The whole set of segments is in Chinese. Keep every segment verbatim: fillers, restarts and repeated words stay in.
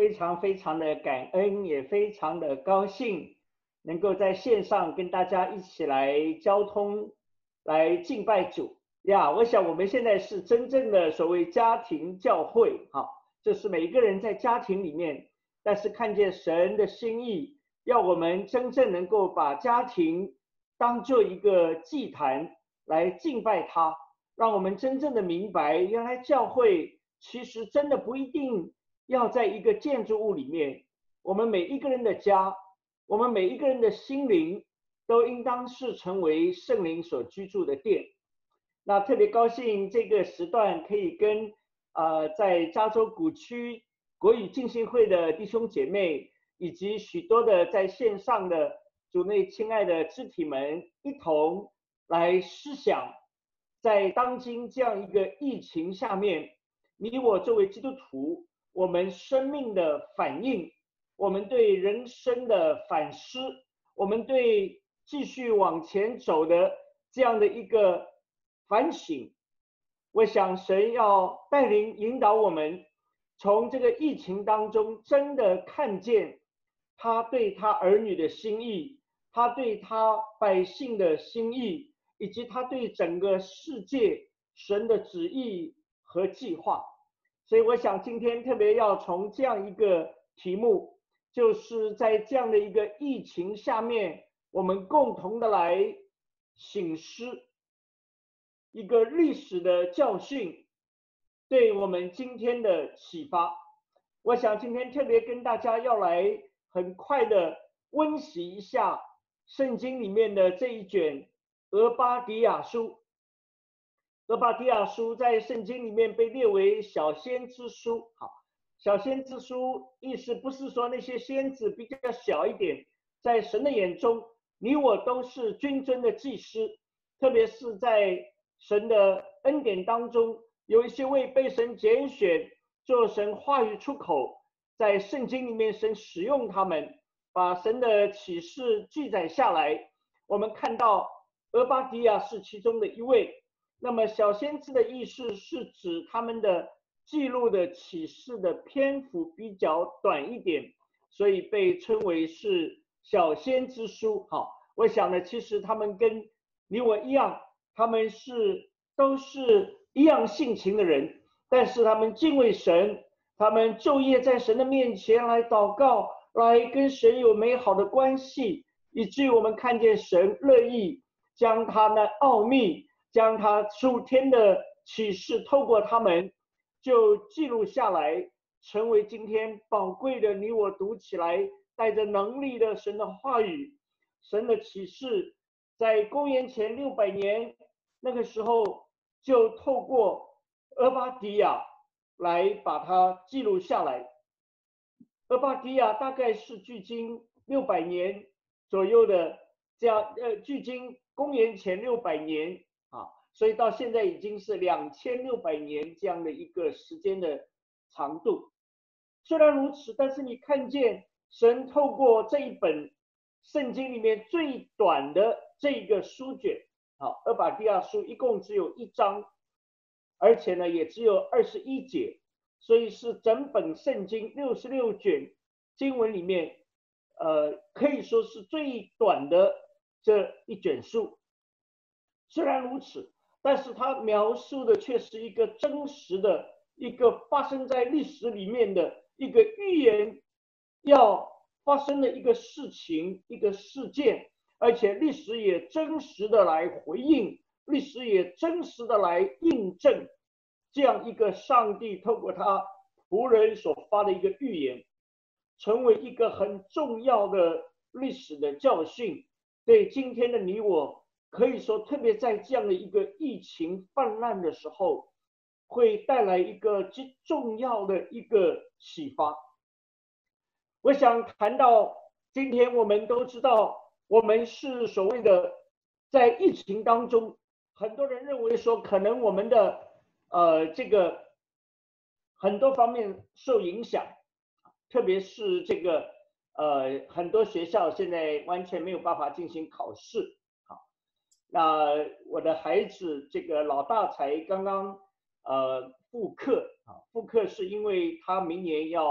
非常非常的感恩，也非常的高兴，能够在线上跟大家一起来交通，来敬拜主呀。我想我们现在是真正的所谓家庭教会，哈，就是每一个人在家庭里面，但是看见神的心意，要我们真正能够把家庭当做一个祭坛来敬拜他，让我们真正的明白，原来教会其实真的不一定要在一个建筑物里面，我们每一个人的家，我们每一个人的心灵都应当是成为圣灵所居住的殿。那特别高兴这个时段可以跟呃在加州谷区国语浸信会的弟兄姐妹，以及许多的在线上的主内亲爱的肢体们一同来思想，在当今这样一个疫情下面，你我作为基督徒，我们生命的反应，我们对人生的反思，我们对继续往前走的这样的一个反省。我想神要带领引导我们，从这个疫情当中真的看见他对他儿女的心意，他对他百姓的心意，以及他对整个世界神的旨意和计划。所以我想今天特别要从这样一个题目，就是在这样的一个疫情下面，我们共同的来省思一个历史的教训对我们今天的启发。我想今天特别跟大家要来很快的温习一下圣经里面的这一卷俄巴底亚书。俄巴底亚书在圣经里面被列为小先知书。好，小先知书意思不是说那些先知比较小一点，在神的眼中，你我都是君尊的祭司，特别是在神的恩典当中，有一些位被神拣选做神话语出口，在圣经里面神使用他们，把神的启示记载下来。我们看到俄巴底亚是其中的一位。那么小先知的意思是指他们的记录的启示的篇幅比较短一点，所以被称为是小先知书。好，我想呢，其实他们跟你我一样，他们是都是一样性情的人，但是他们敬畏神，他们昼夜在神的面前来祷告，来跟神有美好的关系，以至于我们看见神乐意将他的奥秘，将他属天的启示透过他们就记录下来，成为今天宝贵的你我读起来带着能力的神的话语。神的启示在公元前六百年那个时候就透过俄巴底亚来把它记录下来。俄巴底亚大概是距今六百年左右的这样，呃，距今公元前六百年啊，所以到现在已经是两千六百年这样的一个时间的长度。虽然如此，但是你看见神透过这一本圣经里面最短的这个书卷，好，俄巴底亚书一共只有一章，而且呢也只有二十一节，所以是整本圣经六十六卷经文里面，呃，可以说是最短的这一卷书。虽然如此，但是它描述的却是一个真实的一个发生在历史里面的一个预言要发生的一个事情，一个事件，而且历史也真实的来回应，历史也真实的来印证这样一个上帝透过他仆人所发的一个预言，成为一个很重要的历史的教训。对今天的你我，可以说特别在这样的一个疫情泛滥的时候，会带来一个极重要的一个启发。我想谈到今天，我们都知道我们是所谓的在疫情当中，很多人认为说可能我们的呃这个很多方面受影响，特别是这个呃很多学校现在完全没有办法进行考试。好，那我的孩子这个老大才刚刚呃复课啊，复课是因为他明年要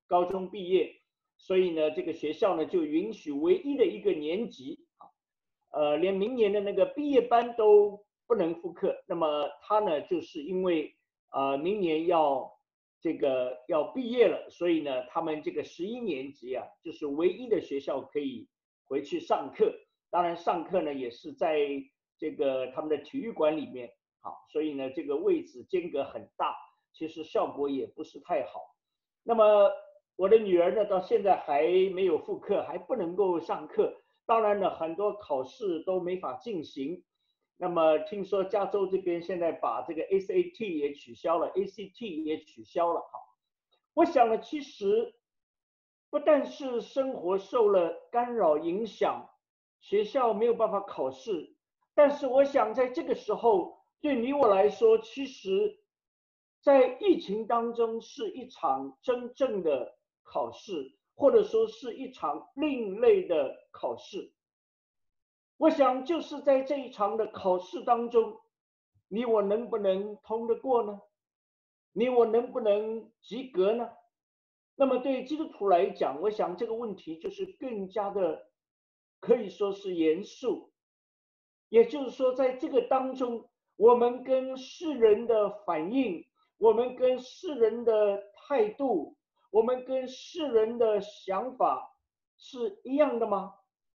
高中毕业，所以呢，这个学校呢就允许唯一的一个年级啊，呃，连明年的那个毕业班都不能复课。那么他呢，就是因为呃明年要这个要毕业了，所以呢，他们这个十一年级啊，就是唯一的学校可以回去上课。当然上课呢也是在这个他们的体育馆里面，好，所以呢这个位置间隔很大，其实效果也不是太好。那么我的女儿呢到现在还没有复课，还不能够上课，当然呢很多考试都没法进行。那么听说加州这边现在把这个 S A T 也取消了， A C T 也取消了。好，我想呢其实不但是生活受了干扰影响，学校没有办法考试，但是我想在这个时候对你我来说，其实在疫情当中是一场真正的考试，或者说是一场另类的考试。我想就是在这一场的考试当中，你我能不能通得过呢？你我能不能及格呢？那么对基督徒来讲，我想这个问题就是更加的可以说是严肃。也就是说，在这个当中，我们跟世人的反应，我们跟世人的态度，我们跟世人的想法是一样的吗？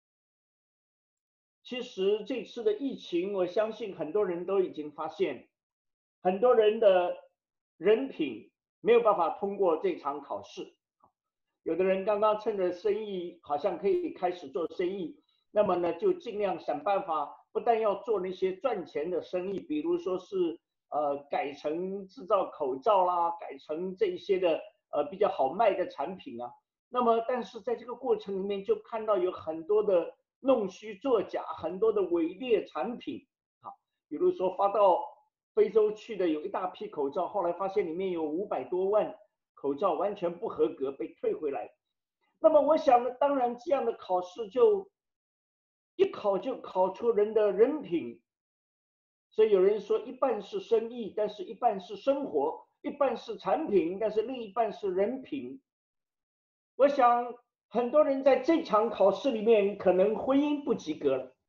其实这次的疫情，我相信很多人都已经发现，很多人的人品没有办法通过这场考试。有的人刚刚趁着生意好像可以开始做生意，那么呢就尽量想办法，不但要做那些赚钱的生意，比如说是呃改成制造口罩啦，改成这些的呃比较好卖的产品啊。那么但是在这个过程里面就看到有很多的弄虚作假，很多的伪劣产品啊，比如说发到非洲去的有一大批口罩，后来发现里面有五百多万口罩完全不合格，被退回来。那么我想呢，当然这样的考试就一考就考出人的人品。所以有人说，一半是生意，但是一半是生活；一半是产品，但是另一半是人品。我想很多人在这场考试里面可能婚姻不及格了。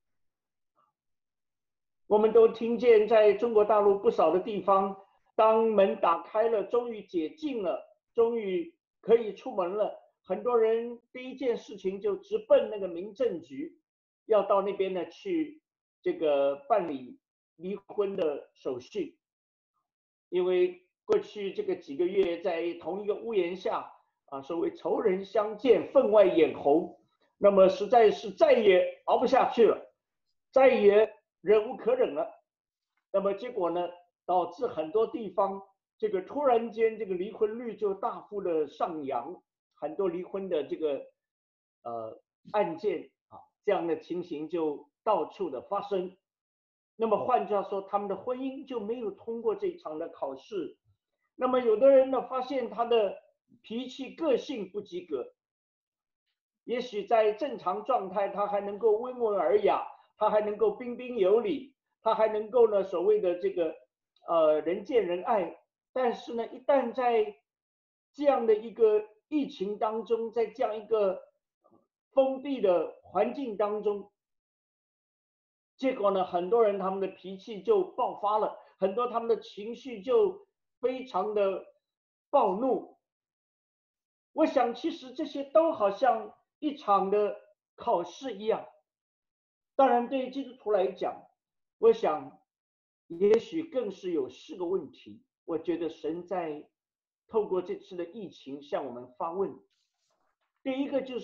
我们都听见在中国大陆不少的地方，当门打开了，终于解禁了，终于可以出门了，很多人第一件事情就直奔那个民政局，要到那边呢去这个办理离婚的手续。因为过去这个几个月在同一个屋檐下啊，所谓仇人相见分外眼红，那么实在是再也熬不下去了，再也忍无可忍了。那么结果呢，导致很多地方这个突然间这个离婚率就大幅的上扬，很多离婚的这个呃案件啊，这样的情形就到处的发生。那么换句话说，他们的婚姻就没有通过这场的考试。那么有的人呢，发现他的脾气个性不及格，也许在正常状态他还能够温文尔雅，他还能够彬彬有礼，他还能够呢所谓的这个呃人见人爱。但是呢，一旦在这样的一个疫情当中，在这样一个封闭的环境当中，结果呢，很多人他们的脾气就爆发了，很多他们的情绪就非常的暴怒。我想其实这些都好像一场的考试一样。当然对于基督徒来讲，我想也许更是有四个问题，我觉得神在透过这次的疫情向我们发问。第一个就是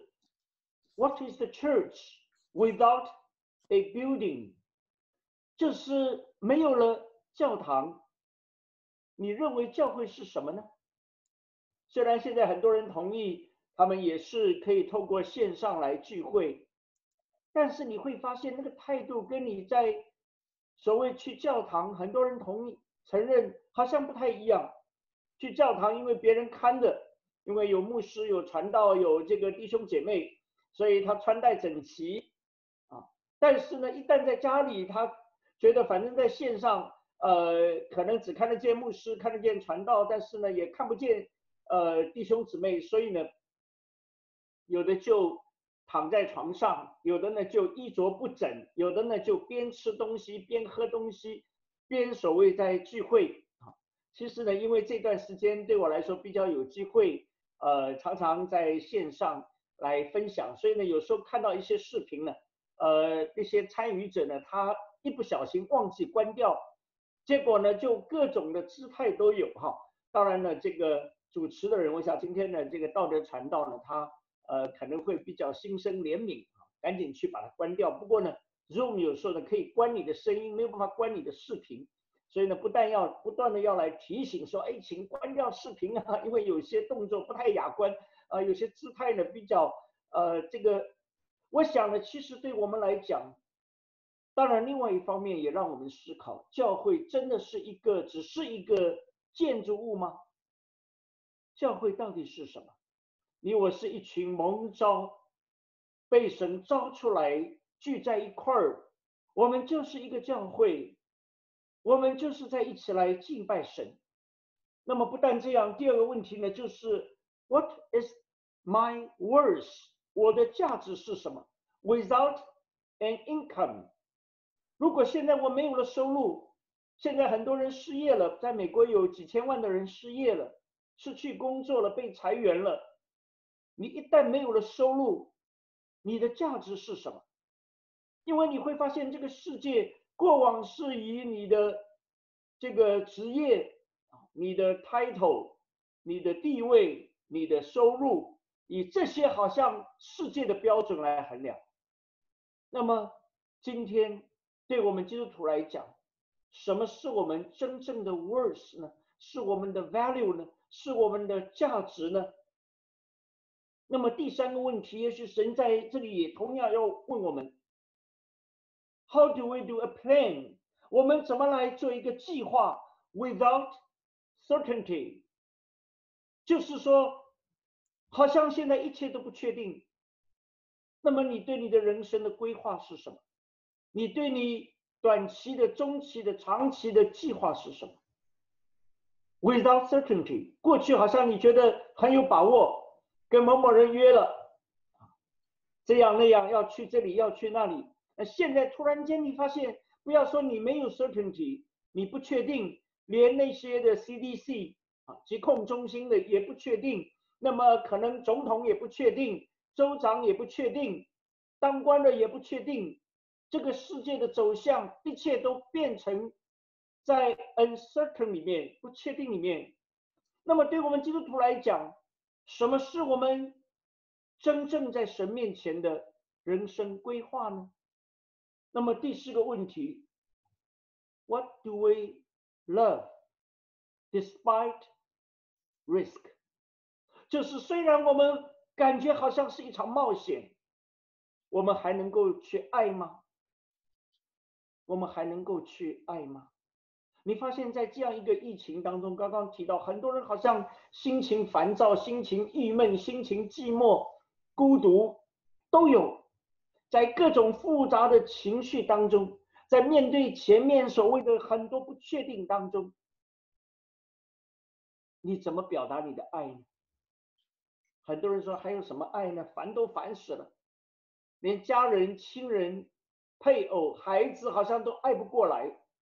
What is the church without a building？ 就是没有了教堂，你认为教会是什么呢？虽然现在很多人同意他们也是可以透过线上来聚会，但是你会发现那个态度跟你在所谓去教堂，很多人同意承认好像不太一样。去教堂因为别人看着，因为有牧师有传道有这个弟兄姐妹，所以他穿戴整齐啊。但是呢，一旦在家里，他觉得反正在线上呃可能只看得见牧师看得见传道，但是呢也看不见呃弟兄姊妹，所以呢，有的就躺在床上，有的呢就衣着不整，有的呢就边吃东西边喝东西，边所谓在聚会啊。其实呢，因为这段时间对我来说比较有机会，呃，常常在线上来分享，所以呢，有时候看到一些视频呢，呃，那些参与者呢，他一不小心忘记关掉，结果呢，就各种的姿态都有哈。当然呢，这个主持的人，我想今天呢，这个道德传道呢，他呃可能会比较心生怜悯啊，赶紧去把它关掉。不过呢 ，Zoom 有时候呢可以关你的声音，没有办法关你的视频，所以呢，不但要不断的要来提醒说，哎，请关掉视频啊，因为有些动作不太雅观啊、呃，有些姿态呢比较呃这个，我想呢，其实对我们来讲。当然，另外一方面也让我们思考，教会真的是一个只是一个建筑物吗？教会到底是什么？你我是一群蒙召、被神召出来聚在一块儿，我们就是一个教会，我们就是在一起来敬拜神。那么不但这样，第二个问题呢，就是 What is my worth？ 我的价值是什么 ？Without an income。如果现在我没有了收入，现在很多人失业了，在美国有几千万的人失业了，失去工作了，被裁员了。你一旦没有了收入，你的价值是什么？因为你会发现这个世界过往是以你的这个职业、你的 title、你的地位、你的收入，以这些好像世界的标准来衡量。那么今天对我们基督徒来讲，什么是我们真正的 worth 呢？是我们的 value 呢？是我们的价值呢？那么第三个问题，也许神在这里也同样要问我们 ：How do we do a plan？ 我们怎么来做一个计划 ？Without certainty， 就是说，好像现在一切都不确定。那么你对你的人生的规划是什么？你对你短期的、中期的、长期的计划是什么 ？Without certainty， 过去好像你觉得很有把握，跟某某人约了，这样那样，要去这里，要去那里。那现在突然间你发现，不要说你没有 certainty， 你不确定，连那些的 C D C 啊，疾控中心的也不确定，那么可能总统也不确定，州长也不确定，当官的也不确定。这个世界的走向，一切都变成在 uncertain 里面，不确定里面。那么对我们基督徒来讲，什么是我们真正在神面前的人生规划呢？那么第四个问题 ，What do we love despite risk？ 就是虽然我们感觉好像是一场冒险，我们还能够去爱吗？我们还能够去爱吗？你发现在这样一个疫情当中，刚刚提到很多人好像心情烦躁、心情郁闷、心情寂寞、孤独都有，在各种复杂的情绪当中，在面对前面所谓的很多不确定当中，你怎么表达你的爱呢？很多人说还有什么爱呢？烦都烦死了，连家人、亲人、配偶、孩子好像都爱不过来。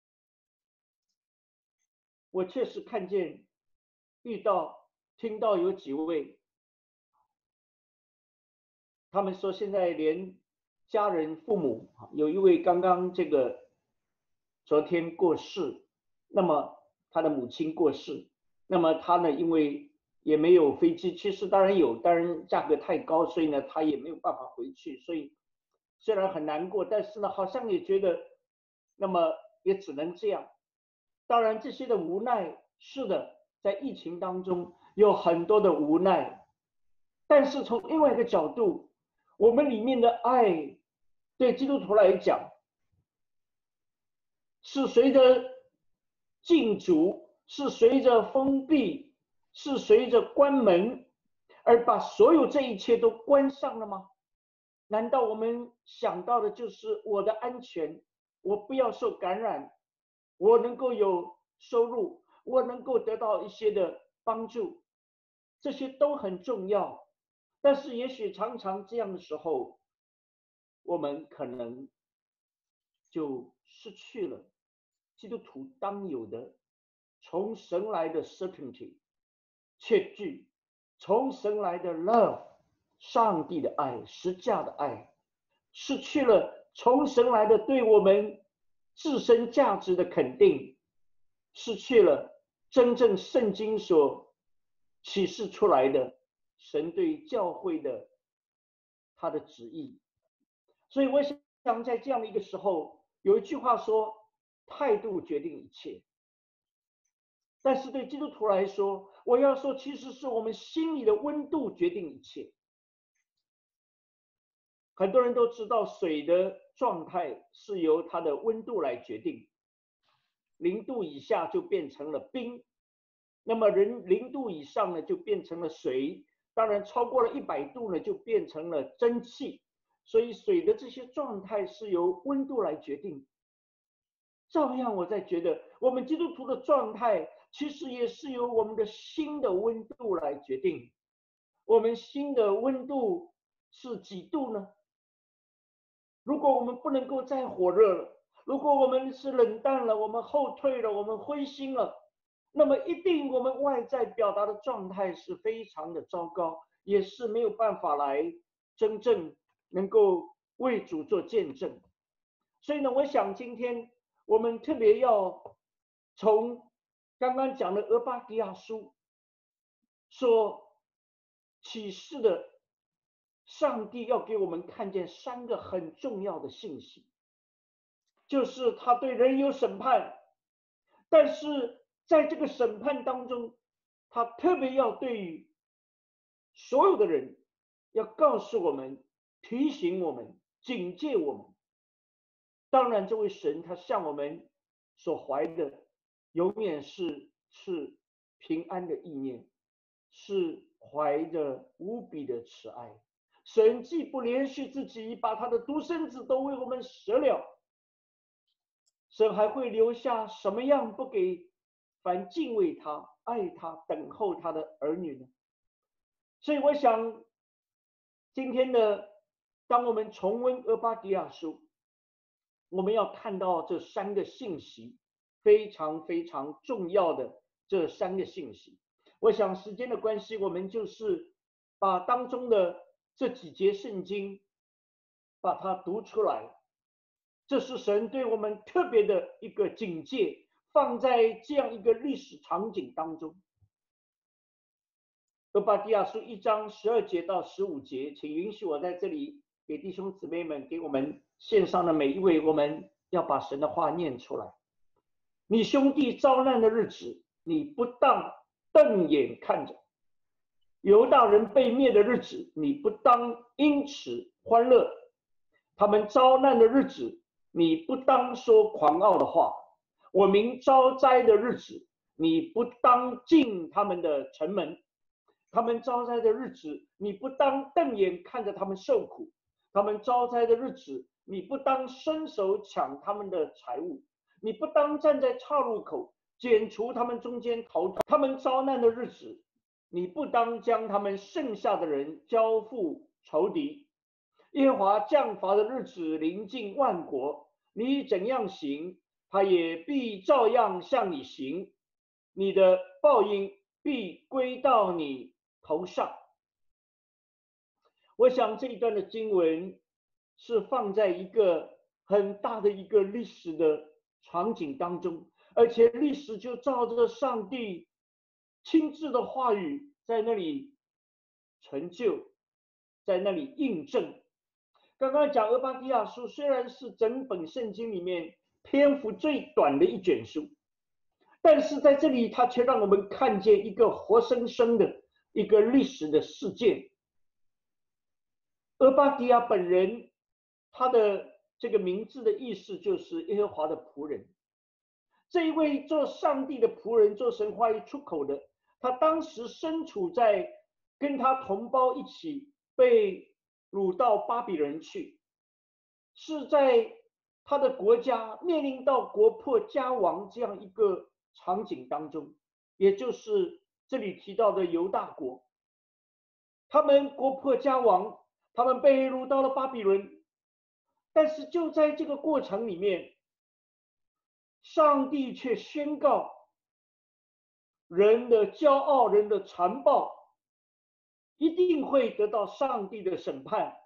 我确实看见、遇到、听到有几位，他们说现在连家人、父母，有一位刚刚这个昨天过世，那么他的母亲过世，那么他呢，因为也没有飞机，其实当然有，当然价格太高，所以呢，他也没有办法回去，所以虽然很难过，但是呢，好像也觉得，那么也只能这样。当然这些的无奈，是的，在疫情当中有很多的无奈，但是从另外一个角度，我们里面的爱，对基督徒来讲，是随着禁足，是随着封闭，是随着关门，而把所有这一切都关上了吗？难道我们想到的就是我的安全，我不要受感染，我能够有收入，我能够得到一些的帮助？ 这些都很重要。但是也许常常这样的时候，我们可能就失去了基督徒当有的从神来的 certainty 确据，从神来的 love 上帝的爱，十架的爱，失去了从神来的对我们自身价值的肯定，失去了真正圣经所启示出来的神对教会的他的旨意。所以我想在这样的一个时候，有一句话说，态度决定一切。但是对基督徒来说，我要说，其实是我们心里的温度决定一切。很多人都知道，水的状态是由它的温度来决定，零度以下就变成了冰，那么人零度以上呢，就变成了水，当然超过了一百度呢，就变成了蒸汽。所以水的这些状态是由温度来决定。照样我在觉得，我们基督徒的状态其实也是由我们的心的温度来决定。我们心的温度是几度呢？如果我们不能够再火热了，如果我们是冷淡了，我们后退了，我们灰心了，那么一定我们外在表达的状态是非常的糟糕，也是没有办法来真正能够为主做见证。所以呢，我想今天我们特别要从刚刚讲的俄巴底亚书所启示的上帝要给我们看见三个很重要的信息，就是他对人有审判，但是在这个审判当中，他特别要对于所有的人要告诉我们，提醒我们，警戒我们。当然这位神他向我们所怀的永远是是平安的意念，是怀着无比的慈爱。神既不连续自己把他的独生子都为我们舍了，神还会留下什么样不给凡敬畏他、爱他、等候他的儿女呢？所以我想今天的当我们重温俄巴底亚书，我们要看到这三个信息，非常非常重要的这三个信息。我想时间的关系，我们就是把当中的这几节圣经把它读出来。这是神对我们特别的一个警戒，放在这样一个历史场景当中。俄巴底亚书一章十二节到十五节，请允许我在这里给弟兄姊妹们，给我们线上的每一位，我们要把神的话念出来。你兄弟遭难的日子，你不当瞪眼看着；犹大人被灭的日子，你不当因此欢乐；他们遭难的日子，你不当说狂傲的话；我民遭灾的日子，你不当进他们的城门；他们遭灾的日子，你不当瞪眼看着他们受苦；他们遭灾的日子，你不当伸手抢他们的财物；你不当站在岔路口剪除他们中间逃脱；他们遭难的日子，你不当将他们剩下的人交付仇敌。耶和华降罚的日子临近万国，你怎样行，他也必照样向你行，你的报应必归到你头上。我想这一段的经文是放在一个很大的一个历史的场景当中，而且历史就照着上帝亲自的话语在那里成就，在那里印证。刚刚讲俄巴底亚书虽然是整本圣经里面篇幅最短的一卷书，但是在这里它却让我们看见一个活生生的一个历史的事件。俄巴底亚本人，他的这个名字的意思就是耶和华的仆人。这一位做上帝的仆人，做神话语出口的，他当时身处在跟他同胞一起被掳到巴比伦去，是在他的国家面临到国破家亡这样一个场景当中，也就是这里提到的犹大国。 他们国破家亡，他们被掳到了巴比伦。但是就在这个过程里面，上帝却宣告，人的骄傲，人的残暴，一定会得到上帝的审判。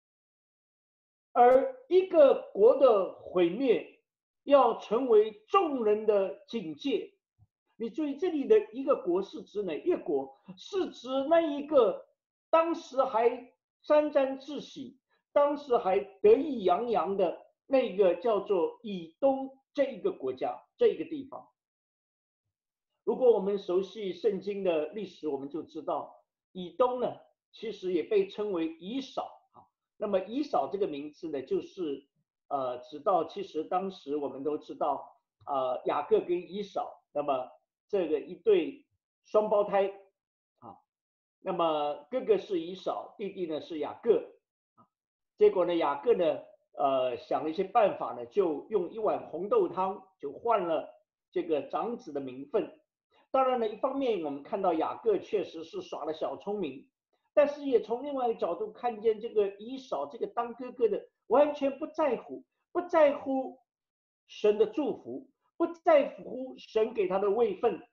而一个国的毁灭，要成为众人的警戒。你注意，这里的一个国是指哪一个国？是指那一个当时还沾沾自喜，当时还得意洋洋的那个叫做以东这一个国家，这一个地方。如果我们熟悉圣经的历史，我们就知道以东呢，其实也被称为以扫。那么以扫这个名字呢，就是呃，直到其实当时我们都知道，呃，雅各跟以扫，那么这个一对双胞胎啊，那么哥哥是以扫，弟弟呢是雅各。结果呢，雅各呢，呃，想了一些办法呢，就用一碗红豆汤就换了这个长子的名分。当然呢，一方面我们看到雅各确实是耍了小聪明，但是也从另外一个角度看见这个以扫这个当哥哥的完全不在乎，不在乎神的祝福，不在乎神给他的位分。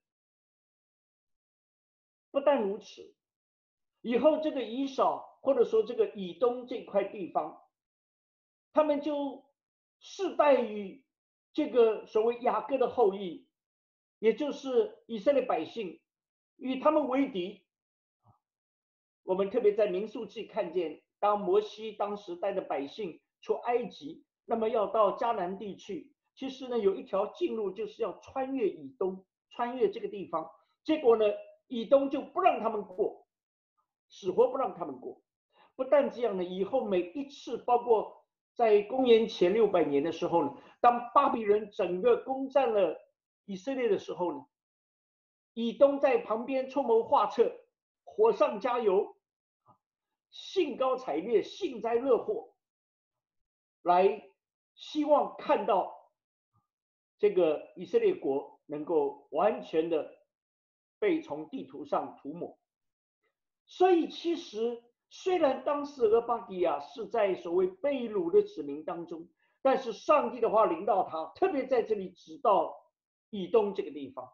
不但如此，以后这个以扫或者说这个以东这块地方，他们就世代与这个所谓雅各的后裔，也就是以色列百姓，与他们为敌。我们特别在民数记看见，当摩西当时带着百姓出埃及，那么要到迦南地去，其实呢有一条近路，就是要穿越以东，穿越这个地方。结果呢，以东就不让他们过，死活不让他们过。不但这样呢，以后每一次，包括在公元前六百年的时候呢，当巴比伦整个攻占了以色列的时候呢，以东在旁边出谋划策，火上加油，兴高采烈，幸灾乐祸，来希望看到这个以色列国能够完全的被从地图上涂抹。所以其实虽然当时俄巴底亚是在所谓被掳的子民当中，但是上帝的话临到他，特别在这里指到以东这个地方。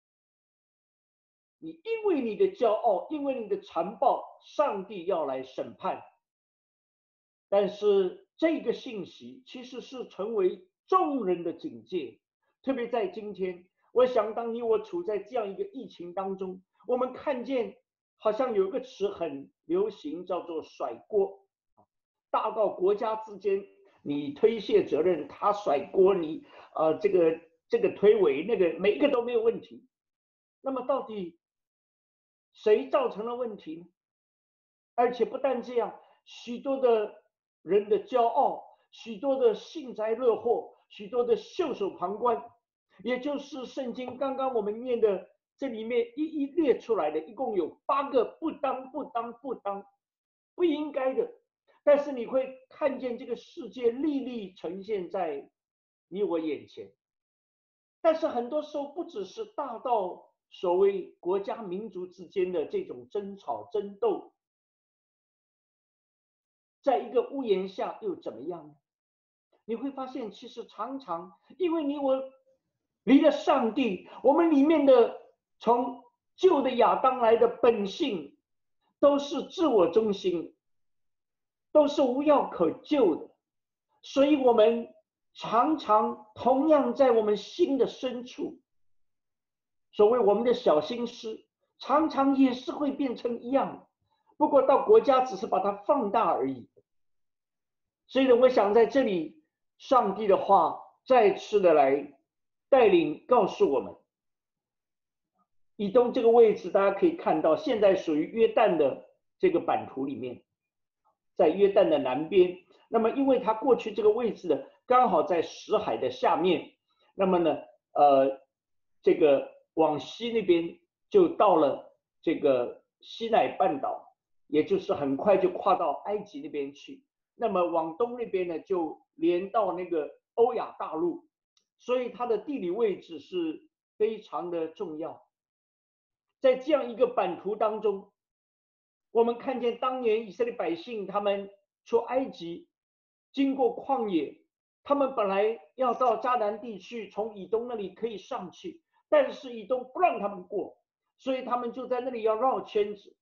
你因为你的骄傲，因为你的残暴，上帝要来审判。但是这个信息其实是成为众人的警戒，特别在今天，我想当你我处在这样一个疫情当中，我们看见好像有一个词很流行，叫做甩锅。大到国家之间，你推卸责任，他甩锅，你呃这个这个推诿，那个每一个都没有问题。那么到底谁造成了问题呢？而且不但这样，许多的人的骄傲，许多的幸灾乐祸，许多的袖手旁观，也就是圣经刚刚我们念的这里面一一列出来的，一共有八个不当不当不当不应该的。但是你会看见这个世界历历呈现在你我眼前。但是很多时候不只是大到所谓国家民族之间的这种争吵争斗，在一个屋檐下又怎么样呢？你会发现其实常常因为你我离了上帝，我们里面的从旧的亚当来的本性都是自我中心，都是无药可救的。所以我们常常同样在我们心的深处，所谓我们的小心思常常也是会变成一样，不过到国家只是把它放大而已。所以呢，我想在这里上帝的话再次的来带领告诉我们，以东这个位置大家可以看到，现在属于约旦的这个版图里面，在约旦的南边。那么因为它过去这个位置呢刚好在死海的下面，那么呢呃这个往西那边就到了这个西乃半岛，也就是很快就跨到埃及那边去。那么往东那边呢就连到那个欧亚大陆，所以它的地理位置是非常的重要。在这样一个版图当中， 我们看见当年以色列百姓他们出埃及，经过旷野，他们本来要到迦南地区，从以东那里可以上去，但是以东不让他们过，所以他们就在那里要绕圈子。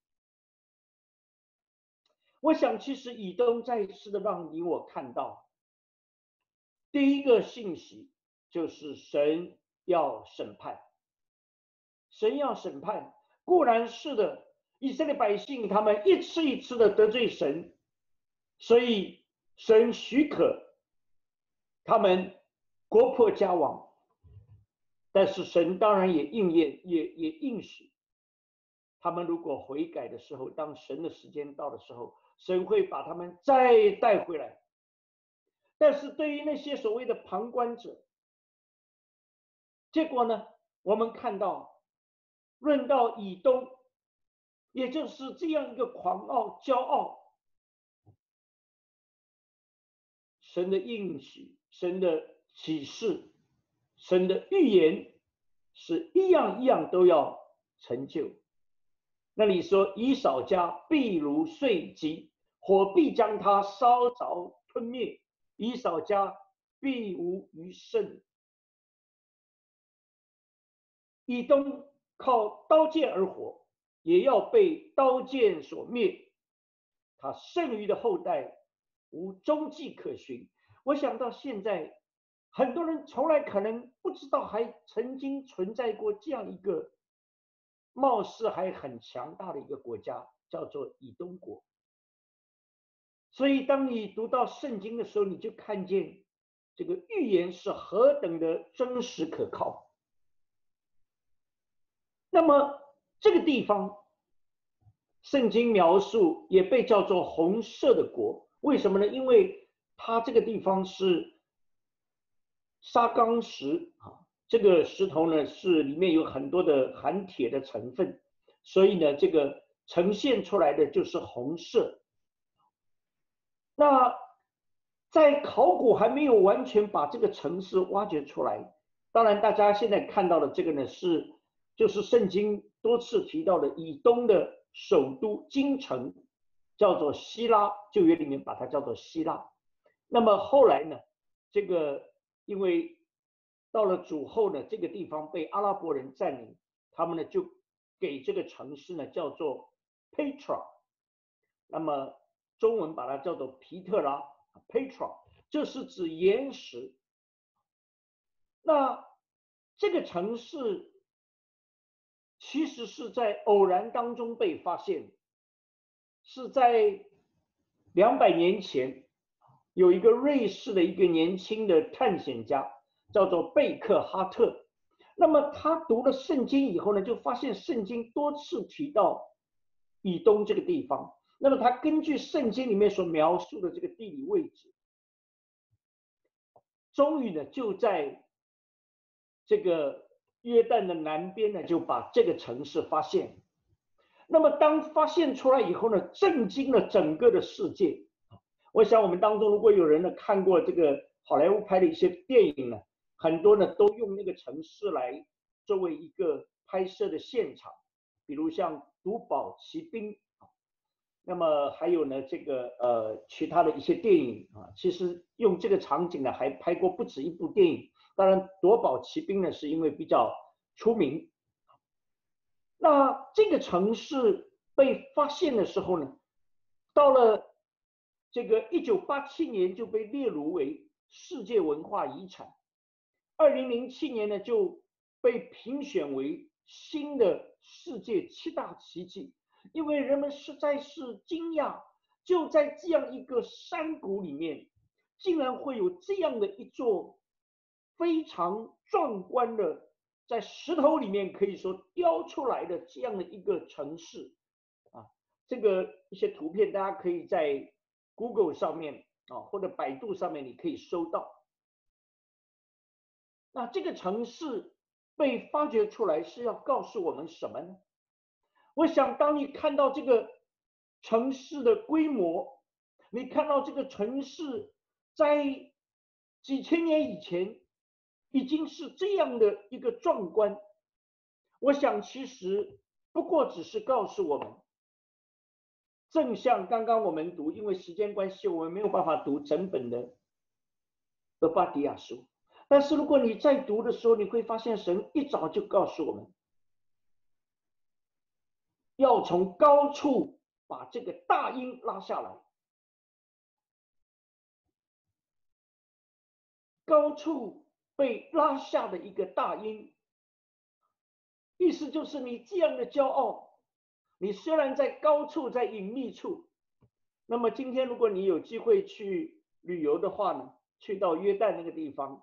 我想，其实以东再次的让你我看到，第一个信息就是神要审判，神要审判，固然是的，以色列百姓他们一次一次的得罪神，所以神许可他们国破家亡，但是神当然也应验，也也应许，他们如果悔改的时候，当神的时间到的时候，神会把他们再带回来。但是对于那些所谓的旁观者，结果呢，我们看到论到以东，也就是这样一个狂傲骄傲，神的应许，神的启示，神的预言是一样一样都要成就。那里说以扫家必如碎鸡，火必将他烧着吞灭，以扫家必无余剩。以东靠刀剑而活，也要被刀剑所灭，他剩余的后代无踪迹可寻。我想到现在很多人从来可能不知道还曾经存在过这样一个貌似还很强大的一个国家，叫做以东国。所以当你读到圣经的时候，你就看见这个预言是何等的真实可靠。那么这个地方圣经描述也被叫做红色的国，为什么呢？因为它这个地方是砂钢石啊，这个石头呢是里面有很多的含铁的成分，所以呢这个呈现出来的就是红色。那在考古还没有完全把这个城市挖掘出来，当然大家现在看到的这个呢是就是圣经多次提到的以东的首都京城，叫做希拉，旧约里面把它叫做希拉。那么后来呢，这个因为到了主后呢，这个地方被阿拉伯人占领，他们呢就给这个城市呢叫做 Petra， 那么中文把它叫做皮特拉 Petra， 这是指岩石。那这个城市其实是在偶然当中被发现，是在两百年前，有一个瑞士的一个年轻的探险家，叫做贝克哈特。那么他读了圣经以后呢，就发现圣经多次提到以东这个地方。那么他根据圣经里面所描述的这个地理位置，终于呢就在这个约旦的南边呢，就把这个城市发现。那么当发现出来以后呢，震惊了整个的世界。我想我们当中如果有人呢看过这个好莱坞拍的一些电影呢，很多呢都用那个城市来作为一个拍摄的现场，比如像《夺宝奇兵》，那么还有呢这个呃其他的一些电影啊，其实用这个场景呢还拍过不止一部电影。当然，《夺宝奇兵》呢是因为比较出名。那这个城市被发现的时候呢，到了这个一九八七年就被列入为世界文化遗产，二零零七年呢就被评选为新的世界七大奇迹，因为人们实在是惊讶，就在这样一个山谷里面，竟然会有这样的一座非常壮观的，在石头里面可以说雕出来的这样的一个城市啊。这个一些图片大家可以在 Google 上面啊，或者百度上面你可以搜到。那这个城市被发掘出来是要告诉我们什么呢？我想当你看到这个城市的规模，你看到这个城市在几千年以前已经是这样的一个壮观，我想其实不过只是告诉我们， 正像刚刚我们读，因为时间关系，我们没有办法读整本的俄巴底亚书。但是如果你在读的时候，你会发现神一早就告诉我们，要从高处把这个大鹰拉下来。高处被拉下的一个大鹰，意思就是你这样的骄傲，你虽然在高处，在隐秘处，那么今天如果你有机会去旅游的话呢，去到约旦那个地方，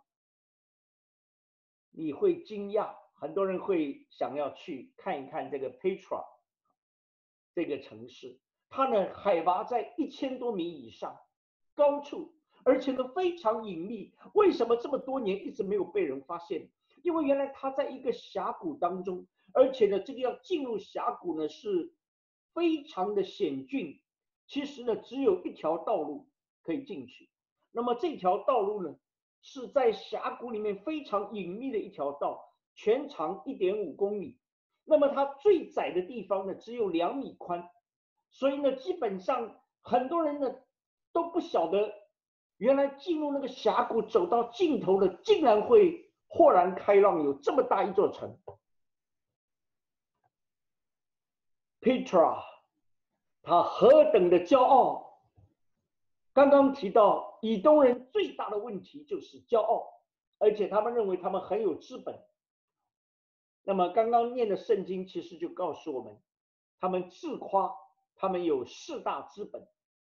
你会惊讶，很多人会想要去看一看这个 Petra 这个城市，它呢海拔在一千多米以上，高处，而且呢非常隐秘。为什么这么多年一直没有被人发现？因为原来它在一个峡谷当中，而且呢这个要进入峡谷呢是非常的险峻，其实呢只有一条道路可以进去。那么这条道路呢是在峡谷里面非常隐秘的一条道，全长一点五公里。那么它最窄的地方呢只有两米宽，所以呢基本上很多人呢都不晓得，原来进入那个峡谷走到尽头的竟然会豁然开朗，有这么大一座城。Petra 他何等的骄傲。刚刚提到以东人最大的问题就是骄傲，而且他们认为他们很有资本。那么刚刚念的圣经其实就告诉我们，他们自夸他们有四大资本。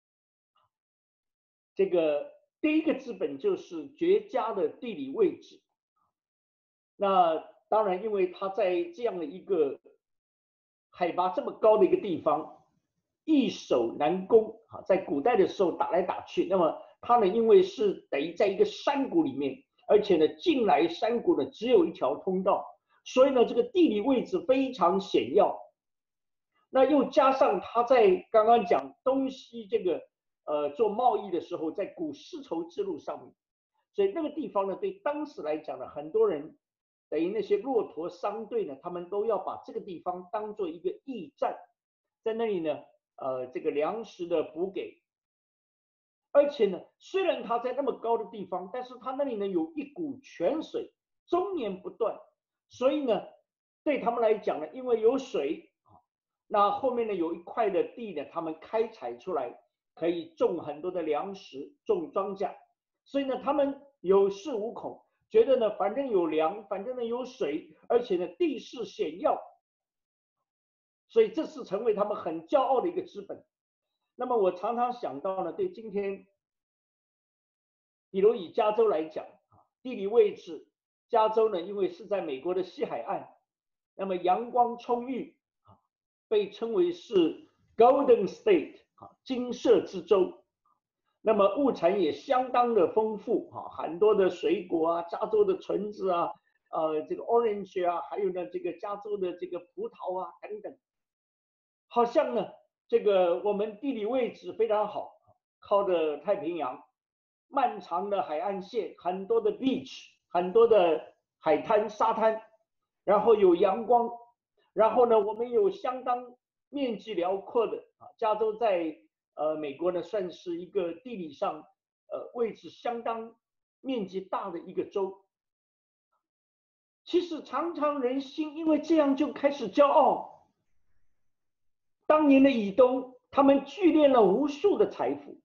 这个第一个资本就是绝佳的地理位置。那当然因为他在这样的一个海拔这么高的一个地方，易守难攻，在古代的时候打来打去，那么他呢因为是等于在一个山谷里面，而且呢进来山谷呢只有一条通道，所以呢这个地理位置非常险要。那又加上他在刚刚讲东西这个呃做贸易的时候，在古丝绸之路上面，所以那个地方呢对当时来讲呢，很多人等于那些骆驼商队呢，他们都要把这个地方当做一个驿站，在那里呢呃这个粮食的补给。而且呢虽然它在那么高的地方，但是它那里呢有一股泉水终年不断，所以呢对他们来讲呢，因为有水，那后面呢有一块的地呢，他们开采出来可以种很多的粮食，种庄稼，所以呢他们有恃无恐，觉得呢反正有粮，反正呢有水，而且呢地势险要，所以这是成为他们很骄傲的一个资本。那么我常常想到呢，对今天比如以加州来讲，地理位置，加州呢因为是在美国的西海岸，那么阳光充裕，被称为是 Golden State 金色之州。那么物产也相当的丰富，很多的水果啊，加州的橙子啊，呃，这个 orange 啊，还有呢这个加州的这个葡萄啊等等。好像呢这个我们地理位置非常好，靠着太平洋漫长的海岸线，很多的 beach， 很多的海滩沙滩，然后有阳光，然后呢我们有相当面积辽阔的啊，加州在呃美国呢算是一个地理上呃位置相当面积大的一个州。其实常常人心因为这样就开始骄傲。当年的以东，他们聚敛了无数的财富。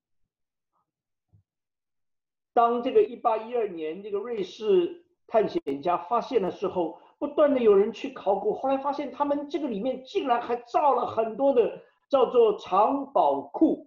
当这个一八一二年这个瑞士探险家发现的时候，不断的有人去考古，后来发现他们这个里面竟然还造了很多的叫做藏宝库，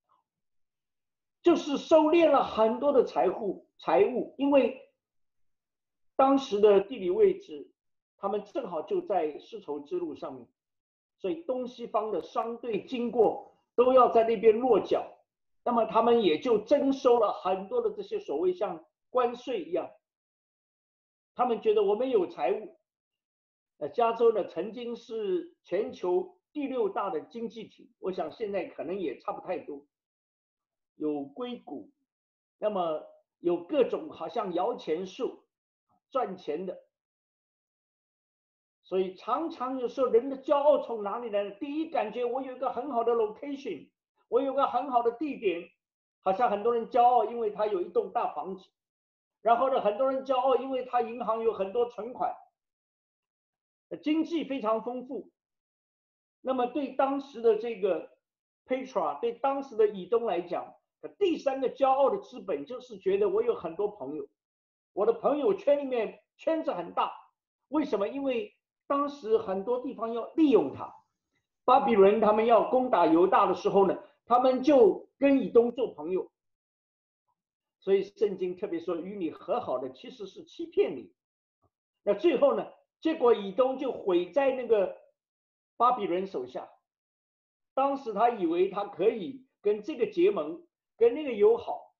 就是收敛了很多的财富财物。因为当时的地理位置，他们正好就在丝绸之路上面，所以东西方的商队经过都要在那边落脚，那么他们也就征收了很多的这些所谓像关税一样。他们觉得我们有财物。呃，加州呢曾经是全球第六大的经济体，我想现在可能也差不太多。有硅谷，那么有各种好像摇钱树赚钱的。 所以常常有时候人的骄傲从哪里来呢？第一，感觉我有一个很好的 location， 我有个很好的地点，好像很多人骄傲，因为他有一栋大房子。然后呢，很多人骄傲，因为他银行有很多存款，经济非常丰富。那么对当时的这个 Petra， 对当时的以东来讲，第三个骄傲的资本就是觉得我有很多朋友，我的朋友圈里面圈子很大。为什么？因为当时很多地方要利用它。巴比伦他们要攻打犹大的时候呢，他们就跟以东做朋友。所以圣经特别说，与你和好的其实是欺骗你。那最后呢，结果以东就毁在那个巴比伦手下。当时他以为他可以跟这个结盟，跟那个友好，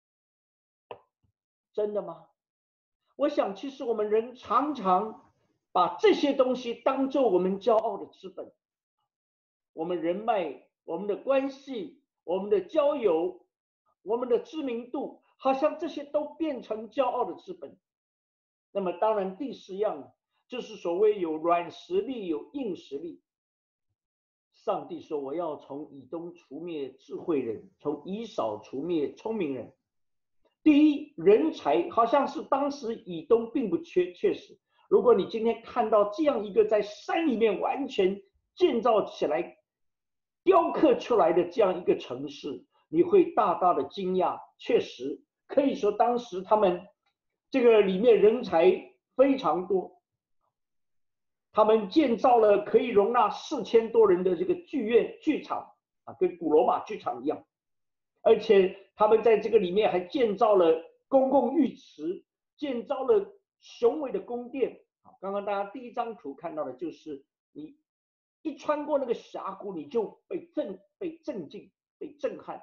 真的吗？我想其实我们人常常把这些东西当作我们骄傲的资本，我们人脉，我们的关系，我们的交友，我们的知名度，好像这些都变成骄傲的资本。那么当然第四样就是所谓有软实力有硬实力。上帝说，我要从以东除灭智慧人，从以扫除灭聪明人。第一，人才好像是当时以东并不缺，确实，如果你今天看到这样一个在山里面完全建造起来雕刻出来的这样一个城市，你会大大的惊讶。确实可以说当时他们这个里面人才非常多，他们建造了可以容纳四千多人的这个剧院剧场啊，跟古罗马剧场一样。而且他们在这个里面还建造了公共浴池，建造了雄伟的宫殿。刚刚大家第一张图看到的就是你一穿过那个峡谷，你就被震被震惊被震撼。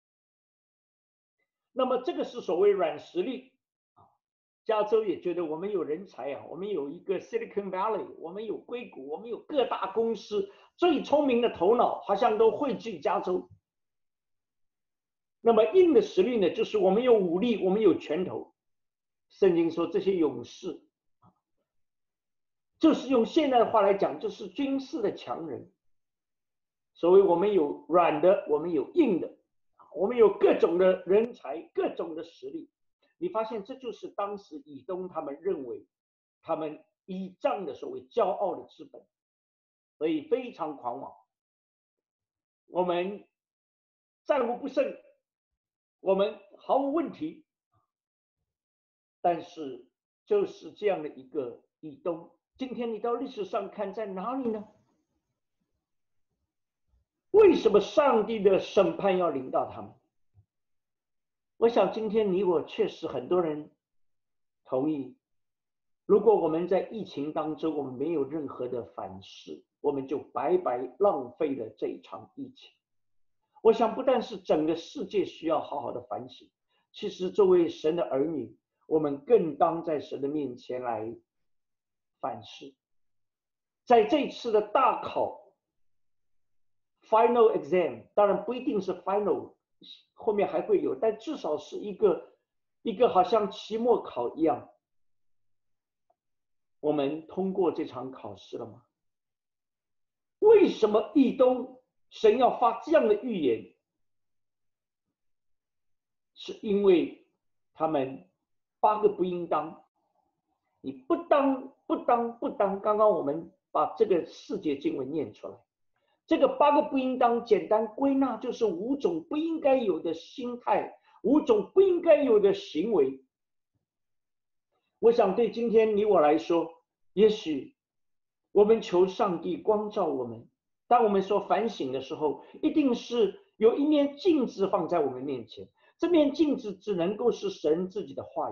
那么这个是所谓软实力。加州也觉得我们有人才啊，我们有一个 Silicon Valley， 我们有硅谷，我们有各大公司，最聪明的头脑好像都汇聚加州。那么硬的实力呢，就是我们有武力，我们有拳头。圣经说这些勇士，就是用现代的话来讲，就是军事的强人。所谓我们有软的，我们有硬的，我们有各种的人才，各种的实力。你发现这就是当时以东他们认为他们倚仗的所谓骄傲的资本，所以非常狂妄。我们战无不胜，我们毫无问题。但是就是这样的一个以东，今天你到历史上看在哪里呢？为什么上帝的审判要临到他们？我想今天你我确实很多人同意，如果我们在疫情当中我们没有任何的反思，我们就白白浪费了这一场疫情。我想不但是整个世界需要好好的反省，其实作为神的儿女，我们更当在神的面前来反思。在这次的大考 final exam， 当然不一定是 final， 后面还会有，但至少是一个一个好像期末考一样。我们通过这场考试了吗？为什么以东神要发这样的预言？是因为他们八个不应当，你不当不当不当。刚刚我们把这个四节经文念出来，这个八个不应当简单归纳就是五种不应该有的心态，五种不应该有的行为。我想对今天你我来说，也许我们求上帝光照我们，当我们说反省的时候，一定是有一面镜子放在我们面前，这面镜子只能够是神自己的话语，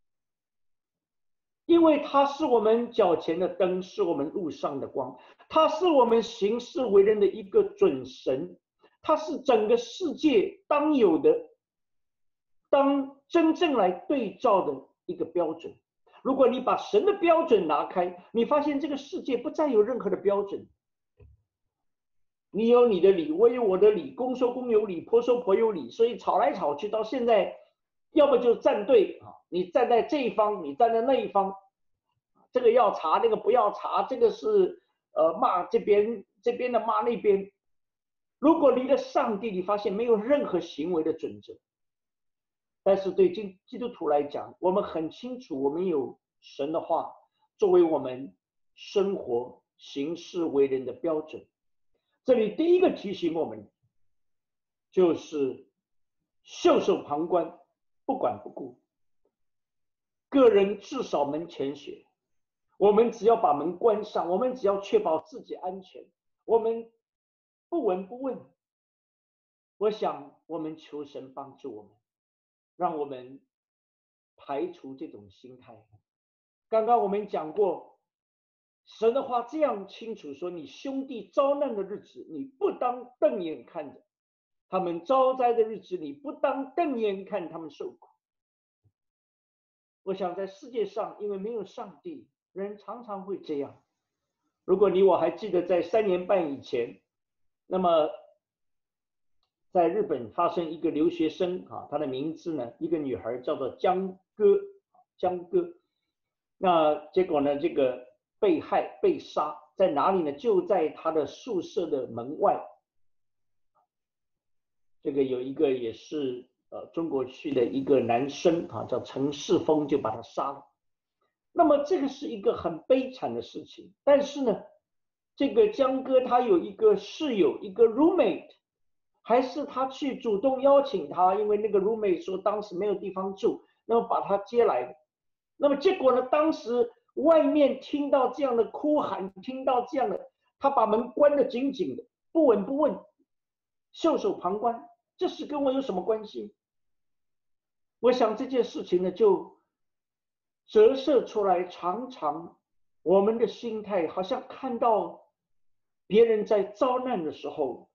因为它是我们脚前的灯，是我们路上的光，它是我们行事为人的一个准绳，它是整个世界当有的，当真正来对照的一个标准。如果你把神的标准拿开，你发现这个世界不再有任何的标准。你有你的理，我有我的理，公说公有理，婆说婆有理，所以吵来吵去，到现在要么就站队啊，你站在这一方，你站在那一方， 这个要查，那个不要查，这个是呃骂这边这边的骂那边。如果离了上帝，你发现没有任何行为的准则。但是对基基督徒来讲，我们很清楚，我们有神的话作为我们生活行事为人的标准。这里第一个提醒我们，就是袖手旁观，不管不顾。个人至少门前雪，我们只要把门关上，我们只要确保自己安全，我们不闻不问。我想我们求神帮助我们，让我们排除这种心态。刚刚我们讲过，神的话这样清楚说，你兄弟遭难的日子，你不当瞪眼看着；他们遭灾的日子，你不当瞪眼看他们受苦。我想在世界上，因为没有上帝，人常常会这样。如果你我还记得在三年半以前，那么在日本发生一个留学生啊，他的名字呢，一个女孩叫做江歌，江歌。那结果呢，这个被害被杀在哪里呢？就在他的宿舍的门外。这个有一个也是呃中国去的一个男生啊，叫陈世峰，就把他杀了。那么这个是一个很悲惨的事情，但是呢，这个江哥他有一个室友，一个 roommate， 还是他去主动邀请他，因为那个 roommate 说当时没有地方住，那么把他接来的。那么结果呢，当时外面听到这样的哭喊，听到这样的，他把门关得紧紧的，不闻不问，袖手旁观。这事跟我有什么关系？我想这件事情呢，就折射出来，常常我们的心态好像看到别人在遭难的时候，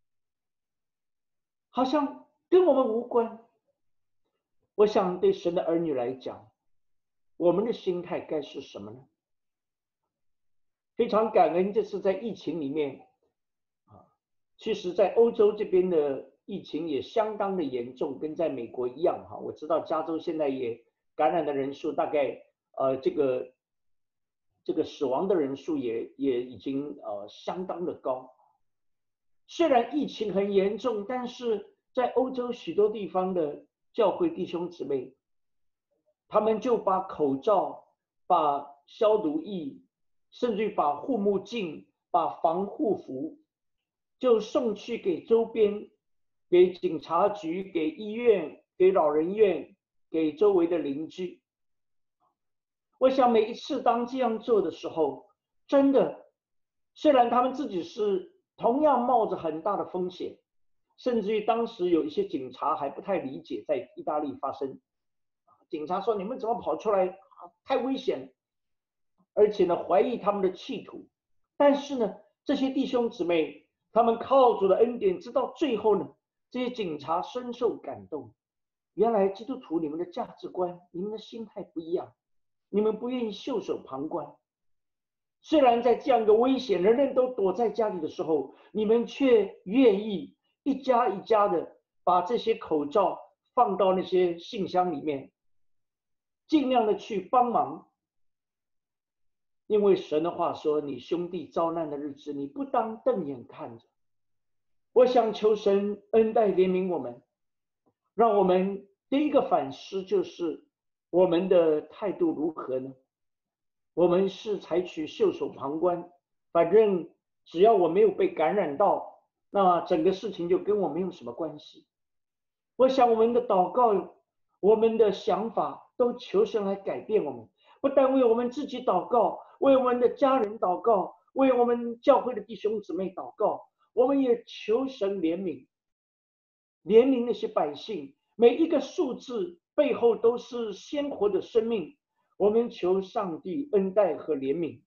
好像跟我们无关。我想对神的儿女来讲，我们的心态该是什么呢？非常感恩，这次在疫情里面啊，其实在欧洲这边的疫情也相当的严重，跟在美国一样哈。我知道加州现在也感染的人数大概呃这个这个死亡的人数也也已经呃相当的高。虽然疫情很严重，但是在欧洲许多地方的教会弟兄姊妹，他们就把口罩、把消毒液，甚至把护目镜、把防护服，就送去给周边，给警察局、给医院、给老人院、给周围的邻居。我想每一次当这样做的时候，真的，虽然他们自己是同样冒着很大的风险，甚至于当时有一些警察还不太理解在意大利发生。警察说：“你们怎么跑出来？太危险！”而且呢，怀疑他们的企图。但是呢，这些弟兄姊妹，他们靠主的恩典，直到最后呢，这些警察深受感动。原来基督徒，你们的价值观、你们的心态不一样，你们不愿意袖手旁观。虽然在这样一个危险，人人都躲在家里的时候，你们却愿意一家一家的把这些口罩放到那些信箱里面，尽量的去帮忙。因为神的话说，你兄弟遭难的日子，你不当瞪眼看着。我想求神恩待怜悯我们，让我们第一个反思就是我们的态度如何呢？我们是采取袖手旁观，反正只要我没有被感染到，那整个事情就跟我没有什么关系。我想我们的祷告，我们的想法都求神来改变我们，不但为我们自己祷告，为我们的家人祷告，为我们教会的弟兄姊妹祷告，我们也求神怜悯，怜悯那些百姓。每一个数字背后都是鲜活的生命，我们求上帝恩待和怜悯。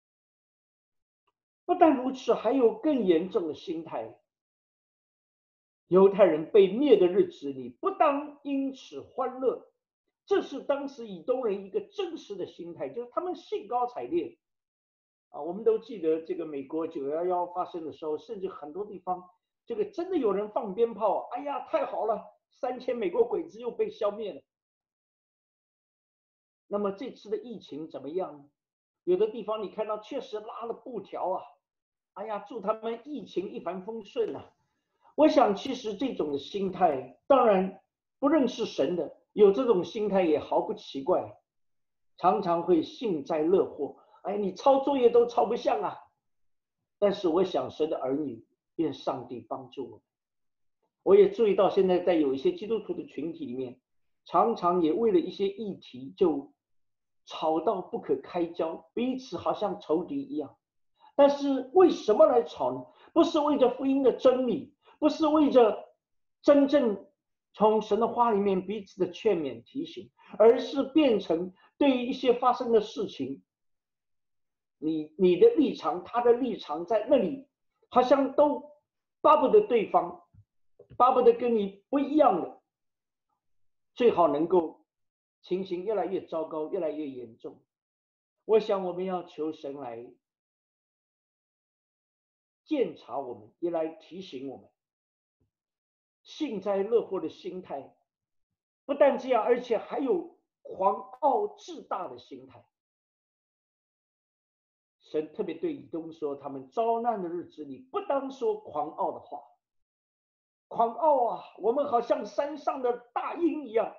不但如此，还有更严重的心态。犹太人被灭的日子，你不当因此欢乐。这是当时以东人一个真实的心态，就是他们兴高采烈啊。我们都记得这个美国九一一发生的时候，甚至很多地方这个真的有人放鞭炮，哎呀，太好了，三千美国鬼子又被消灭了。那么这次的疫情怎么样呢？ 有的地方你看到确实拉了布条啊，哎呀，祝他们疫情一帆风顺啊。我想其实这种的心态，当然不认识神的有这种心态也毫不奇怪，常常会幸灾乐祸。哎，你抄作业都抄不像啊。但是我想神的儿女，愿上帝帮助我们。我也注意到现在在有一些基督徒的群体里面，常常也为了一些议题就吵到不可开交，彼此好像仇敌一样。但是为什么来吵呢？不是为着福音的真理，不是为着真正从神的话里面彼此的劝勉提醒，而是变成对于一些发生的事情，你你的立场，他的立场在那里，好像都巴不得对方，巴不得跟你不一样的，最好能够情形越来越糟糕，越来越严重。我想我们要求神来鉴察我们，也来提醒我们，幸灾乐祸的心态，不但这样，而且还有狂傲自大的心态。神特别对以东说，他们遭难的日子里，不当说狂傲的话。狂傲啊，我们好像山上的大鹰一样，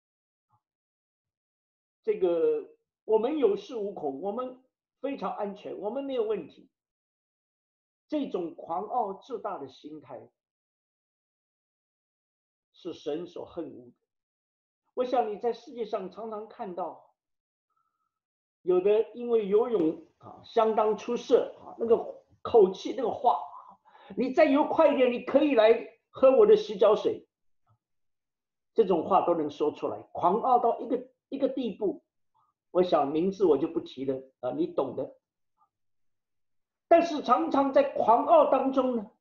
这个我们有恃无恐，我们非常安全，我们没有问题。这种狂傲自大的心态是神所恨恶的。我想你在世界上常常看到，有的因为游泳啊相当出色啊，那个口气那个话，你再游快一点，你可以来喝我的洗脚水，这种话都能说出来，狂傲到一个一个地步。我想名字我就不提了啊，你懂的。但是常常在狂傲当中呢，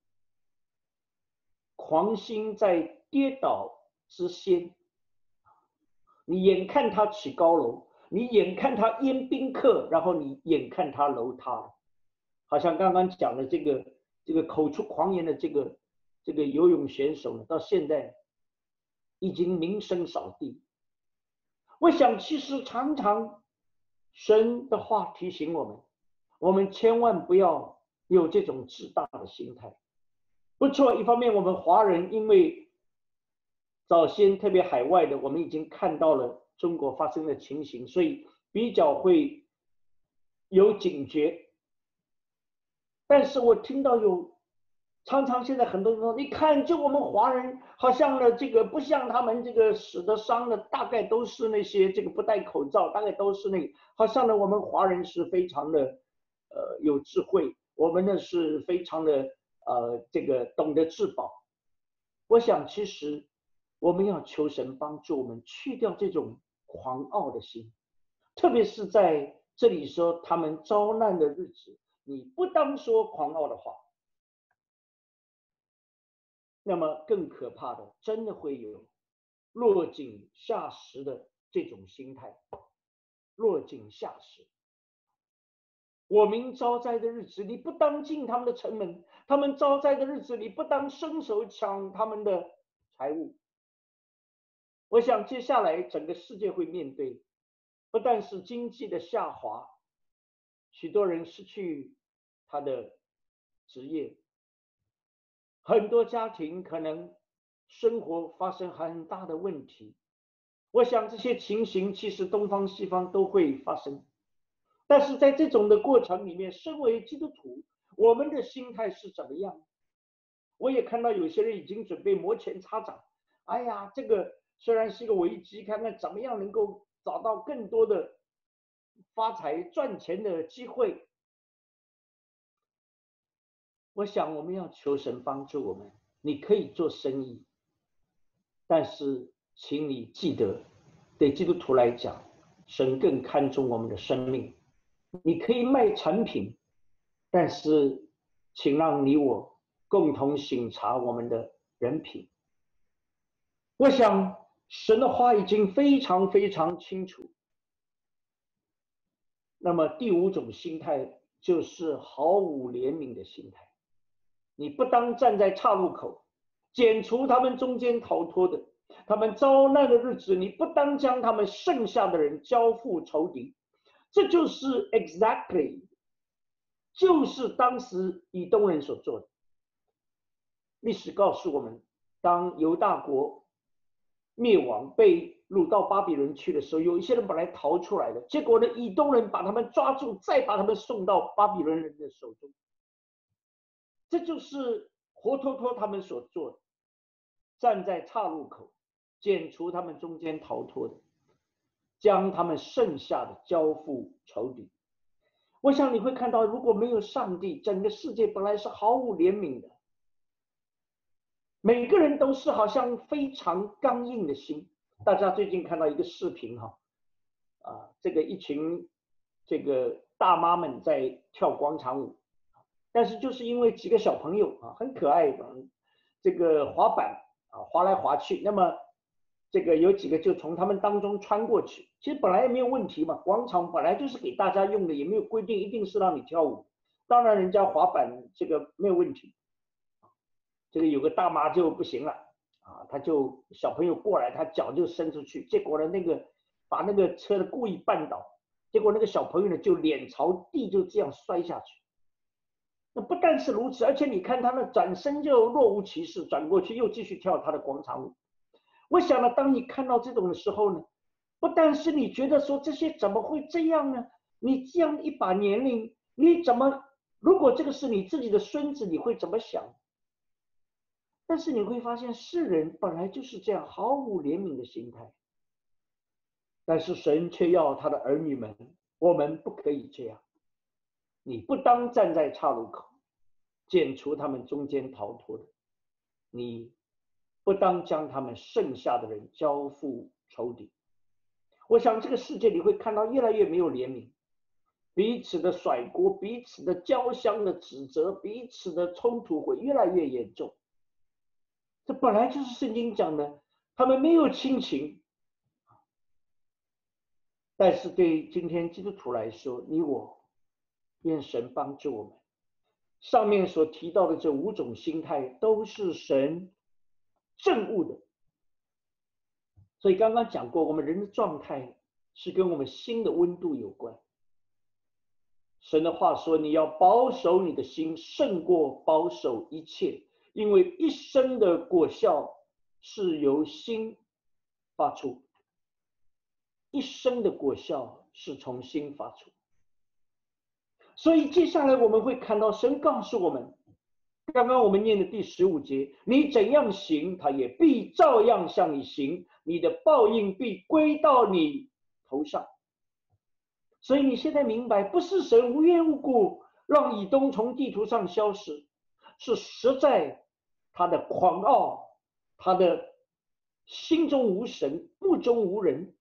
狂心在跌倒之先，你眼看他起高楼，你眼看他淹宾客，然后你眼看他楼塌了。好像刚刚讲的这个这个口出狂言的这个这个游泳选手呢，到现在已经名声扫地。我想其实常常神的话提醒我们，我们千万不要有这种自大的心态。不错，一方面我们华人因为早先特别海外的，我们已经看到了中国发生的情形，所以比较会有警觉。但是我听到有常常现在很多人说，你看就我们华人好像呢，这个不像他们这个死的伤的，大概都是那些这个不戴口罩，大概都是那个，好像呢我们华人是非常的呃有智慧，我们呢是非常的呃这个懂得自保。我想其实我们要求神帮助我们去掉这种狂傲的心，特别是在这里说他们遭难的日子，你不当说狂傲的话。那么更可怕的，真的会有落井下石的这种心态。落井下石，我民遭灾的日子，你不当进他们的城门；他们遭灾的日子，你不当伸手抢他们的财物。我想接下来整个世界会面对，不但是经济的下滑，许多人失去他的职业，很多家庭可能生活发生很大的问题。我想这些情形其实东方西方都会发生，但是在这种的过程里面，身为基督徒，我们的心态是怎么样？我也看到有些人已经准备摩拳擦掌，哎呀，这个虽然是一个危机，看看怎么样能够找到更多的发财赚钱的机会。我想我们要求神帮助我们，你可以做生意，但是请你记得，对基督徒来讲，神更看重我们的生命。你可以卖产品，但是请让你我共同省察我们的人品。我想神的话已经非常非常清楚。那么第五种心态就是毫无怜悯的心态。你不当站在岔路口，剪除他们中间逃脱的，他们遭难的日子，你不当将他们剩下的人交付仇敌。 这就是 exactly， 就是当时以东人所做的。历史告诉我们，当犹大国灭亡，被掳到巴比伦去的时候，有一些人本来逃出来的，结果呢，以东人把他们抓住，再把他们送到巴比伦人的手中。这就是活脱脱他们所做的，站在岔路口，剪除他们中间逃脱的，将他们剩下的交付仇敌。我想你会看到，如果没有上帝，整个世界本来是毫无怜悯的，每个人都是好像非常刚硬的心。大家最近看到一个视频哈，啊，这个一群这个大妈们在跳广场舞，但是就是因为几个小朋友啊很可爱，这个滑板啊滑来滑去，那么这个有几个就从他们当中穿过去，其实本来也没有问题嘛，广场本来就是给大家用的，也没有规定一定是让你跳舞，当然人家滑板这个没有问题。这个有个大妈就不行了啊，他就小朋友过来，他脚就伸出去，结果呢那个把那个车的故意绊倒，结果那个小朋友呢就脸朝地就这样摔下去。那不但是如此，而且你看他那转身就若无其事，转过去又继续跳他的广场舞。我想呢，当你看到这种的时候呢，不但是你觉得说这些怎么会这样呢？你这样一把年龄，你怎么如果这个是你自己的孙子，你会怎么想？但是你会发现，世人本来就是这样毫无怜悯的心态，但是神却要他的儿女们，我们不可以这样。你不当站在岔路口，剪除他们中间逃脱的；你不当将他们剩下的人交付仇敌。我想这个世界你会看到越来越没有怜悯，彼此的甩锅，彼此的交相的指责，彼此的冲突会越来越严重。这本来就是圣经讲的，他们没有亲情。但是对今天基督徒来说，你我愿神帮助我们。上面所提到的这五种心态都是神憎恶的。所以刚刚讲过，我们人的状态是跟我们心的温度有关。神的话说，你要保守你的心胜过保守一切，因为一生的果效是由心发出，一生的果效是从心发出。所以接下来我们会看到神告诉我们，刚刚我们念的第十五节，你怎样行，他也必照样向你行，你的报应必归到你头上。所以你现在明白，不是神无缘无故让以东从地图上消失，是实在他的狂傲，他的心中无神，目中无人，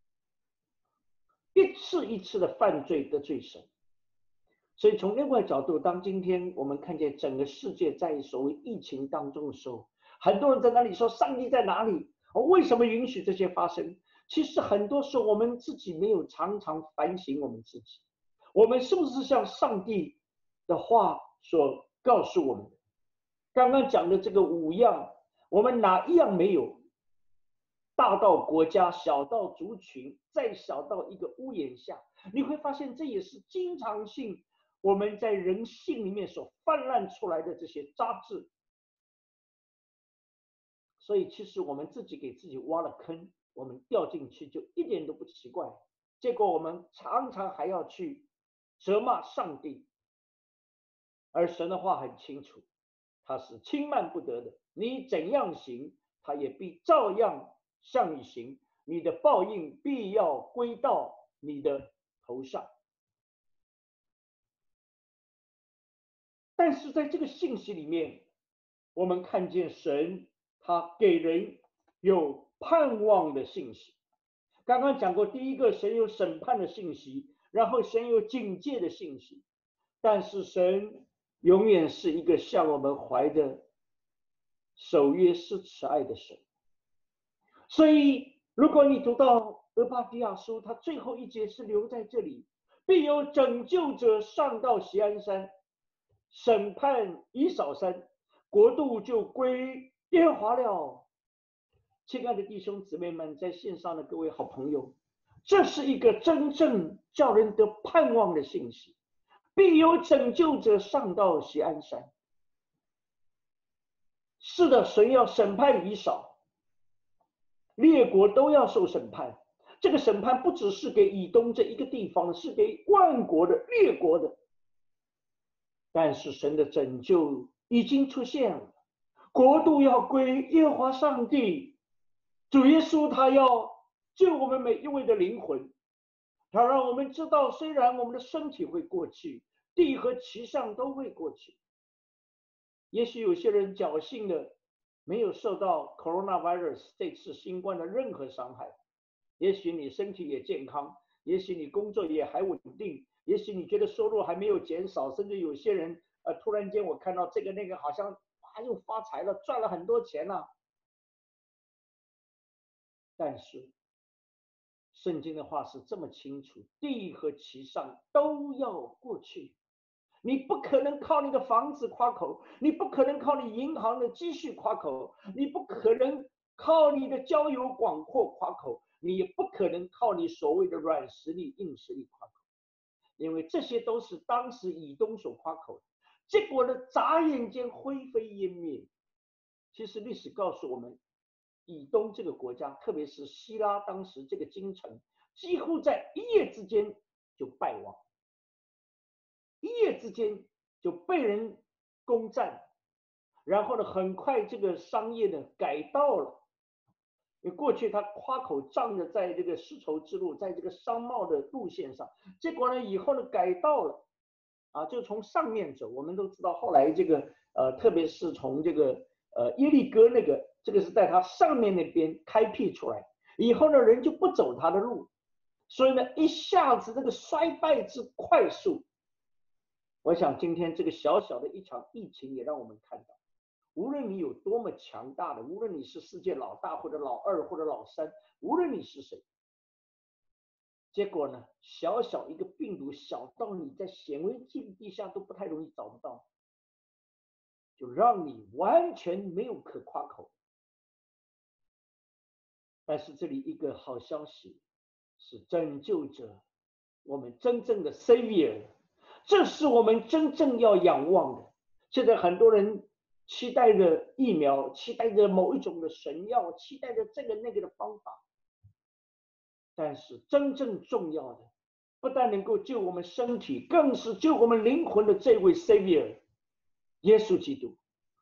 一次一次的犯罪得罪神。所以从另外角度，当今天我们看见整个世界在所谓疫情当中的时候，很多人在那里说上帝在哪里？为什么允许这些发生？其实很多时候我们自己没有常常反省我们自己，我们是不是像上帝的话所告诉我们的？刚刚讲的这个五样，我们哪一样没有？大到国家，小到族群，再小到一个屋檐下，你会发现这也是经常性我们在人性里面所泛滥出来的这些杂质。所以其实我们自己给自己挖了坑，我们掉进去就一点都不奇怪，结果我们常常还要去责骂上帝。而神的话很清楚，他是轻慢不得的，你怎样行，他也必照样向你行，你的报应必要归到你的头上。但是在这个信息里面，我们看见神他给人有盼望的信息。刚刚讲过，第一个神有审判的信息，然后神有警戒的信息，但是神永远是一个向我们怀着守约施慈爱的神。所以如果你读到俄巴底亚书，他最后一节是留在这里，必有拯救者上到锡安山，审判以扫山，国度就归耶和华了。亲爱的弟兄姊妹们，在线上的各位好朋友， 这是一个真正叫人得盼望的信息。必有拯救者上到锡安山。是的，神要审判以扫，列国都要受审判。这个审判不只是给以东这一个地方，是给万国的列国的。但是神的拯救已经出现了，国度要归耶和华上帝。主耶稣他要救我们每一位的灵魂，他让我们知道，虽然我们的身体会过去，地和其上都会过去。也许有些人侥幸的没有受到 coronavirus 这次新冠的任何伤害，也许你身体也健康，也许你工作也还稳定，也许你觉得收入还没有减少，甚至有些人呃突然间我看到这个那个好像啊又发财了，赚了很多钱了。但是圣经的话是这么清楚，地和其上都要过去。你不可能靠你的房子夸口，你不可能靠你银行的积蓄夸口，你不可能靠你的交友广阔夸口，你也不可能靠你所谓的软实力硬实力夸口，因为这些都是当时以东所夸口的，结果呢眨眼间灰飞烟灭。其实历史告诉我们，以东这个国家，特别是希拉当时这个京城，几乎在一夜之间就败亡，一夜之间就被人攻占，然后呢，很快这个商业呢改道了。因为过去他夸口仗着在这个丝绸之路，在这个商贸的路线上，结果呢以后呢改道了，啊，就从上面走。我们都知道后来这个呃，特别是从这个呃耶利哥那个，这个是在他上面那边开辟出来，以后呢人就不走他的路，所以呢一下子这个衰败之快速。我想今天这个小小的一场疫情也让我们看到，无论你有多么强大的，无论你是世界老大或者老二或者老三，无论你是谁，结果呢小小一个病毒，小到你在显微镜底下都不太容易找得到，就让你完全没有可夸口。但是这里一个好消息是，拯救者，我们真正的 Savior， 这是我们真正要仰望的。现在很多人期待着疫苗，期待着某一种的神药，期待着这个那个的方法，但是真正重要的，不但能够救我们身体，更是救我们灵魂的这位 Savior 耶稣基督。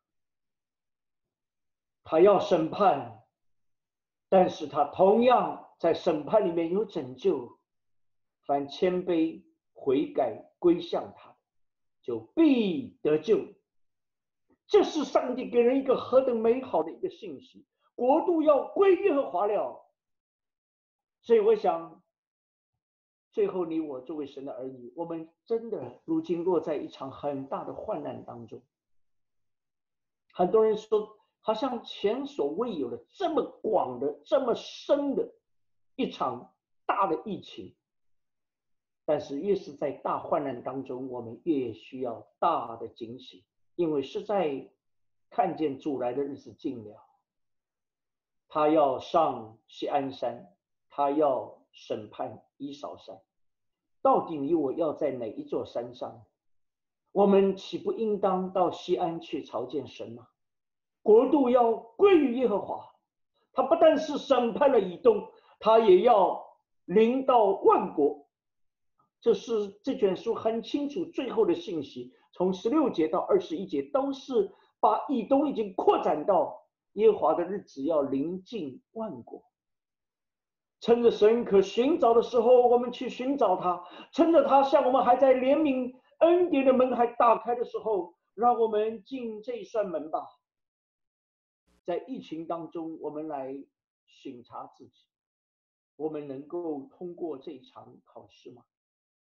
他要审判，但是他同样在审判里面有拯救。凡谦卑悔改归向他，就必得救。这是上帝给人一个何等美好的一个信息，国度要归耶和华了。所以我想，最后你我作为神的儿女，我们真的如今落在一场很大的患难当中。很多人说，好像前所未有的这么广的这么深的一场大的疫情。但是越是在大患难当中，我们越需要大的警醒，因为是在看见主来的日子近了。他要上锡安山，他要审判以扫山。到底你我要在哪一座山上？我们岂不应当到锡安去朝见神吗？国度要归于耶和华，他不但是审判了以东，他也要临到万国。这是这卷书很清楚最后的信息，从十六节到二十一节都是把以东已经扩展到耶和华的日子要临近万国。趁着神可寻找的时候，我们去寻找他；趁着他向我们还在怜悯恩典的门还打开的时候，让我们进这扇门吧。在疫情当中，我们来审查自己，我们能够通过这场考试吗？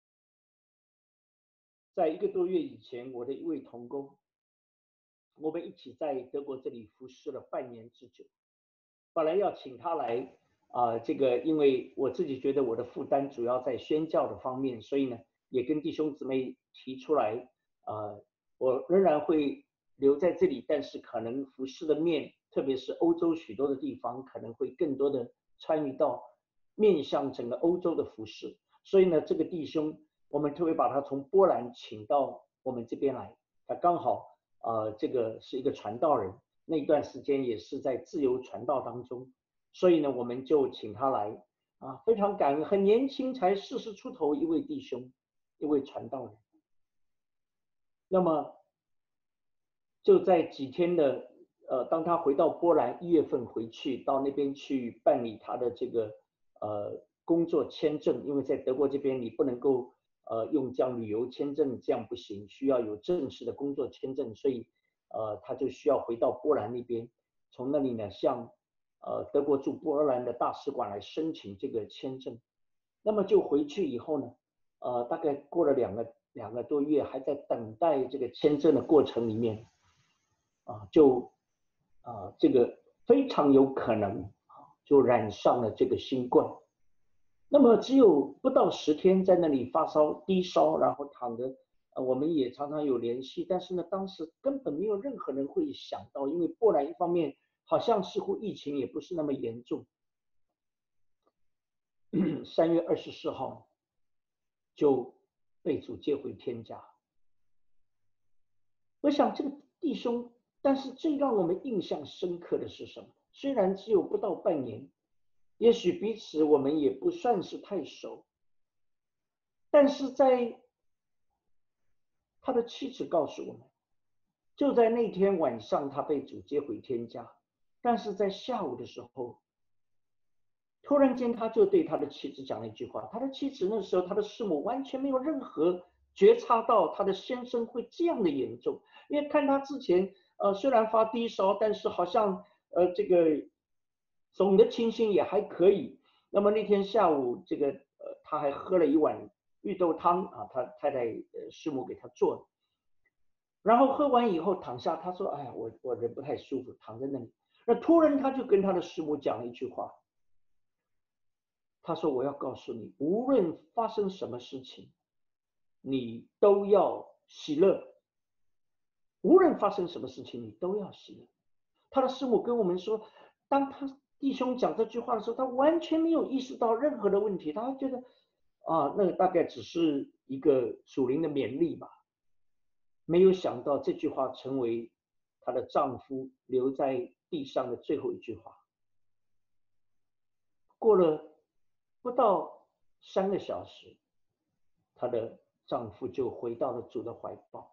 在一个多月以前，我的一位同工，我们一起在德国这里服侍了半年之久。本来要请他来啊、呃，这个因为我自己觉得我的负担主要在宣教的方面，所以呢，也跟弟兄姊妹提出来，呃，我仍然会留在这里，但是可能服侍的面，特别是欧洲许多的地方，可能会更多的参与到面向整个欧洲的服饰。所以呢，这个弟兄我们特别把他从波兰请到我们这边来，他刚好呃这个是一个传道人，那段时间也是在自由传道当中，所以呢我们就请他来啊，非常感恩，很年轻，才四十出头一位弟兄，一位传道人。那么就在几天的呃，当他回到波兰，一月份回去到那边去办理他的这个呃工作签证，因为在德国这边你不能够呃用这样旅游签证，这样不行，需要有正式的工作签证，所以呃他就需要回到波兰那边，从那里呢向呃德国驻波兰的大使馆来申请这个签证。那么就回去以后呢，呃大概过了两个两个多月，还在等待这个签证的过程里面，啊就啊，这个非常有可能就染上了这个新冠。那么只有不到十天，在那里发烧低烧，然后躺着，呃，我们也常常有联系，但是呢，当时根本没有任何人会想到，因为波兰一方面好像似乎疫情也不是那么严重。三月二十四号就被主接回天家。我想这个弟兄。但是最让我们印象深刻的是什么？虽然只有不到半年，也许彼此我们也不算是太熟，但是在他的妻子告诉我们，就在那天晚上他被主接回天家，但是在下午的时候，突然间他就对他的妻子讲了一句话，他的妻子那时候他的师母完全没有任何觉察到他的先生会这样的严重，因为看他之前呃，虽然发低烧，但是好像呃这个总的情形也还可以。那么那天下午，这个呃他还喝了一碗绿豆汤啊，他太太呃师母给他做的。然后喝完以后躺下，他说：“哎呀，我我人不太舒服，躺在那里。”那突然他就跟他的师母讲了一句话，他说：“我要告诉你，无论发生什么事情，你都要喜乐。无论发生什么事情，你都要喜乐。”他的师母跟我们说，当他弟兄讲这句话的时候，他完全没有意识到任何的问题，他觉得啊，那大概只是一个属灵的勉励吧，没有想到这句话成为她的丈夫留在地上的最后一句话。过了不到三个小时，她的丈夫就回到了主的怀抱。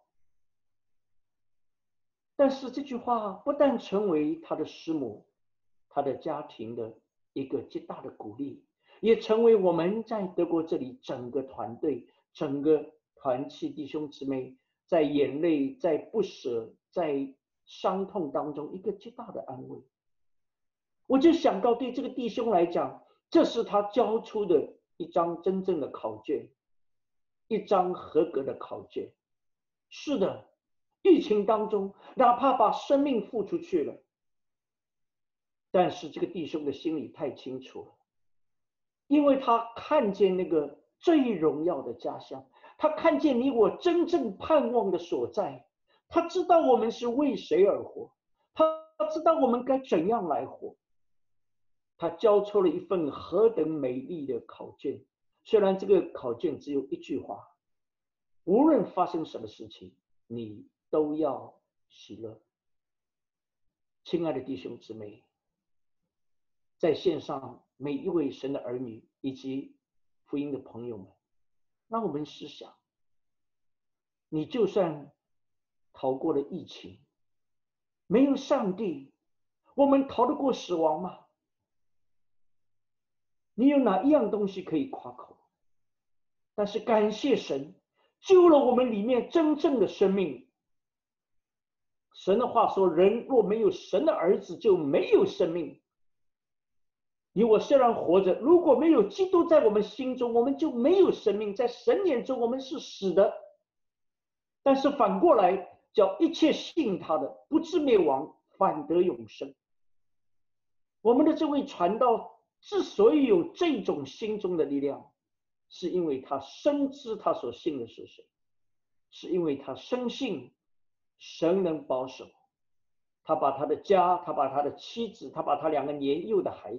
但是这句话不但成为他的师母、他的家庭的一个极大的鼓励，也成为我们在德国这里整个团队、整个团契弟兄姊妹在眼泪、在不舍、在伤痛当中一个极大的安慰。我就想到，对这个弟兄来讲，这是他交出的一张真正的考卷，一张合格的考卷。是的。疫情当中，哪怕把生命付出去了，但是这个弟兄的心里太清楚了，因为他看见那个最荣耀的家乡，他看见你我真正盼望的所在，他知道我们是为谁而活，他知道我们该怎样来活，他交出了一份何等美丽的考卷。虽然这个考卷只有一句话，无论发生什么事情，你都要喜乐。亲爱的弟兄姊妹，在线上每一位神的儿女以及福音的朋友们，让我们思想，你就算逃过了疫情，没有上帝，我们逃得过死亡吗？你有哪一样东西可以夸口？但是感谢神，救了我们里面真正的生命。神的话说，人若没有神的儿子，就没有生命。你我虽然活着，如果没有基督在我们心中，我们就没有生命，在神眼中我们是死的。但是反过来，叫一切信他的不至灭亡，反得永生。我们的这位传道之所以有这种心中的力量，是因为他深知他所信的是谁，是因为他深信神能保守他，把他的家，他把他的妻子，他把他两个年幼的孩子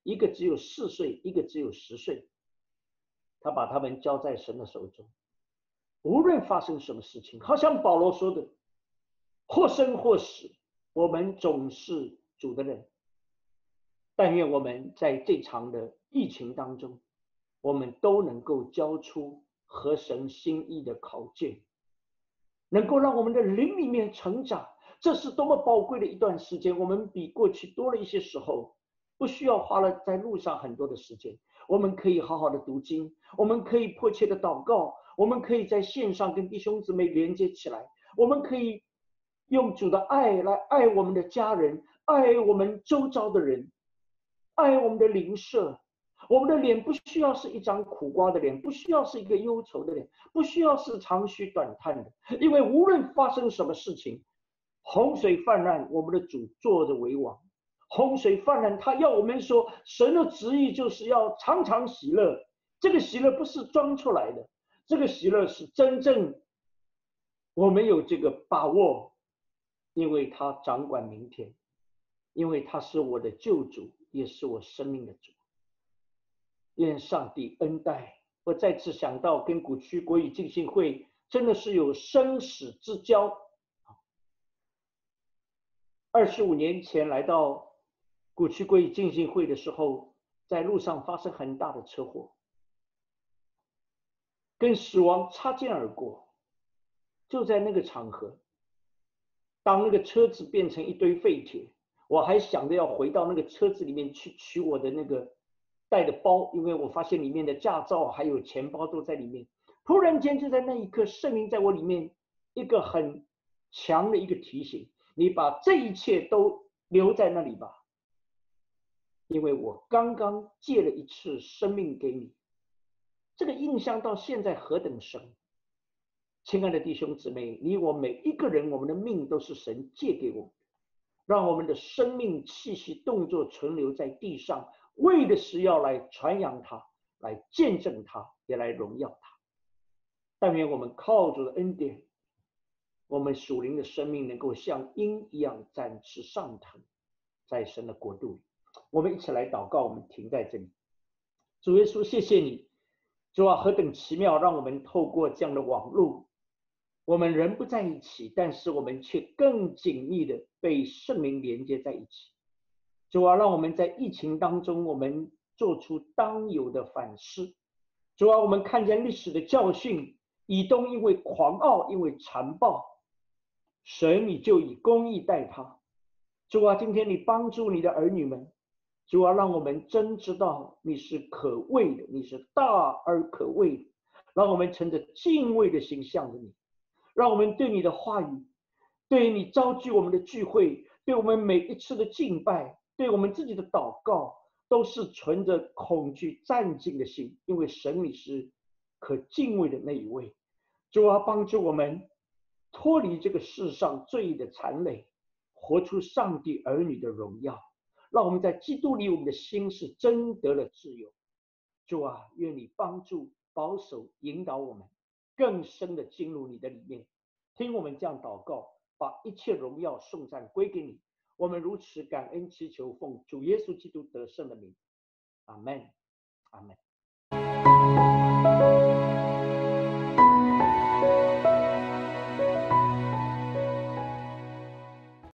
一个只有四岁，一个只有十岁。他把他们交在神的手中，无论发生什么事情，好像保罗说的，或生或死，我们总是主的人。但愿我们在这场的疫情当中，我们都能够交出合神心意的考卷，能够让我们的灵里面成长。这是多么宝贵的一段时间，我们比过去多了一些时候，不需要花了在路上很多的时间，我们可以好好的读经，我们可以迫切的祷告，我们可以在线上跟弟兄姊妹连接起来，我们可以用主的爱来爱我们的家人，爱我们周遭的人，爱我们的邻舍。我们的脸不需要是一张苦瓜的脸，不需要是一个忧愁的脸，不需要是长吁短叹的，因为无论发生什么事情，洪水泛滥，我们的主坐着为王。洪水泛滥，他要我们说，神的旨意就是要常常喜乐。这个喜乐不是装出来的，这个喜乐是真正我们有这个把握，因为他掌管明天，因为他是我的救主，也是我生命的主。愿上帝恩待。我再次想到跟古区国语浸信会真的是有生死之交。二十五年前来到古区国语浸信会的时候，在路上发生很大的车祸，跟死亡擦肩而过。就在那个场合，当那个车子变成一堆废铁，我还想着要回到那个车子里面去取我的那个带的包，因为我发现里面的驾照还有钱包都在里面。突然间就在那一刻，圣灵在我里面一个很强的一个提醒，你把这一切都留在那里吧，因为我刚刚借了一次生命给你。这个印象到现在何等深。亲爱的弟兄姊妹，你我每一个人，我们的命都是神借给我们的，让我们的生命气息动作存留在地上，为的是要来传扬它，来见证它，也来荣耀它。但愿我们靠着的恩典，我们属灵的生命能够像鹰一样展翅上腾，在神的国度里。我们一起来祷告，我们停在这里。主耶稣，谢谢你，主啊，何等奇妙，让我们透过这样的网络，我们人不在一起，但是我们却更紧密的被圣灵连接在一起。主啊，让我们在疫情当中，我们做出当有的反思。主啊，我们看见历史的教训，以东因为狂傲，因为残暴，神你就以公义待他。主啊，今天你帮助你的儿女们，主啊，让我们真知道你是可畏的，你是大而可畏的，让我们乘着敬畏的心向着你，让我们对你的话语，对你召集我们的聚会，对我们每一次的敬拜，对我们自己的祷告，都是存着恐惧战兢的心，因为神你是可敬畏的那一位。主啊，帮助我们脱离这个世上罪的残累，活出上帝儿女的荣耀，让我们在基督里，我们的心是真得了自由。主啊，愿你帮助保守引导我们更深的进入你的里面。听我们这样祷告，把一切荣耀颂赞归给你。我们如此感恩祈求，奉主耶稣基督得胜的名，阿们，阿们。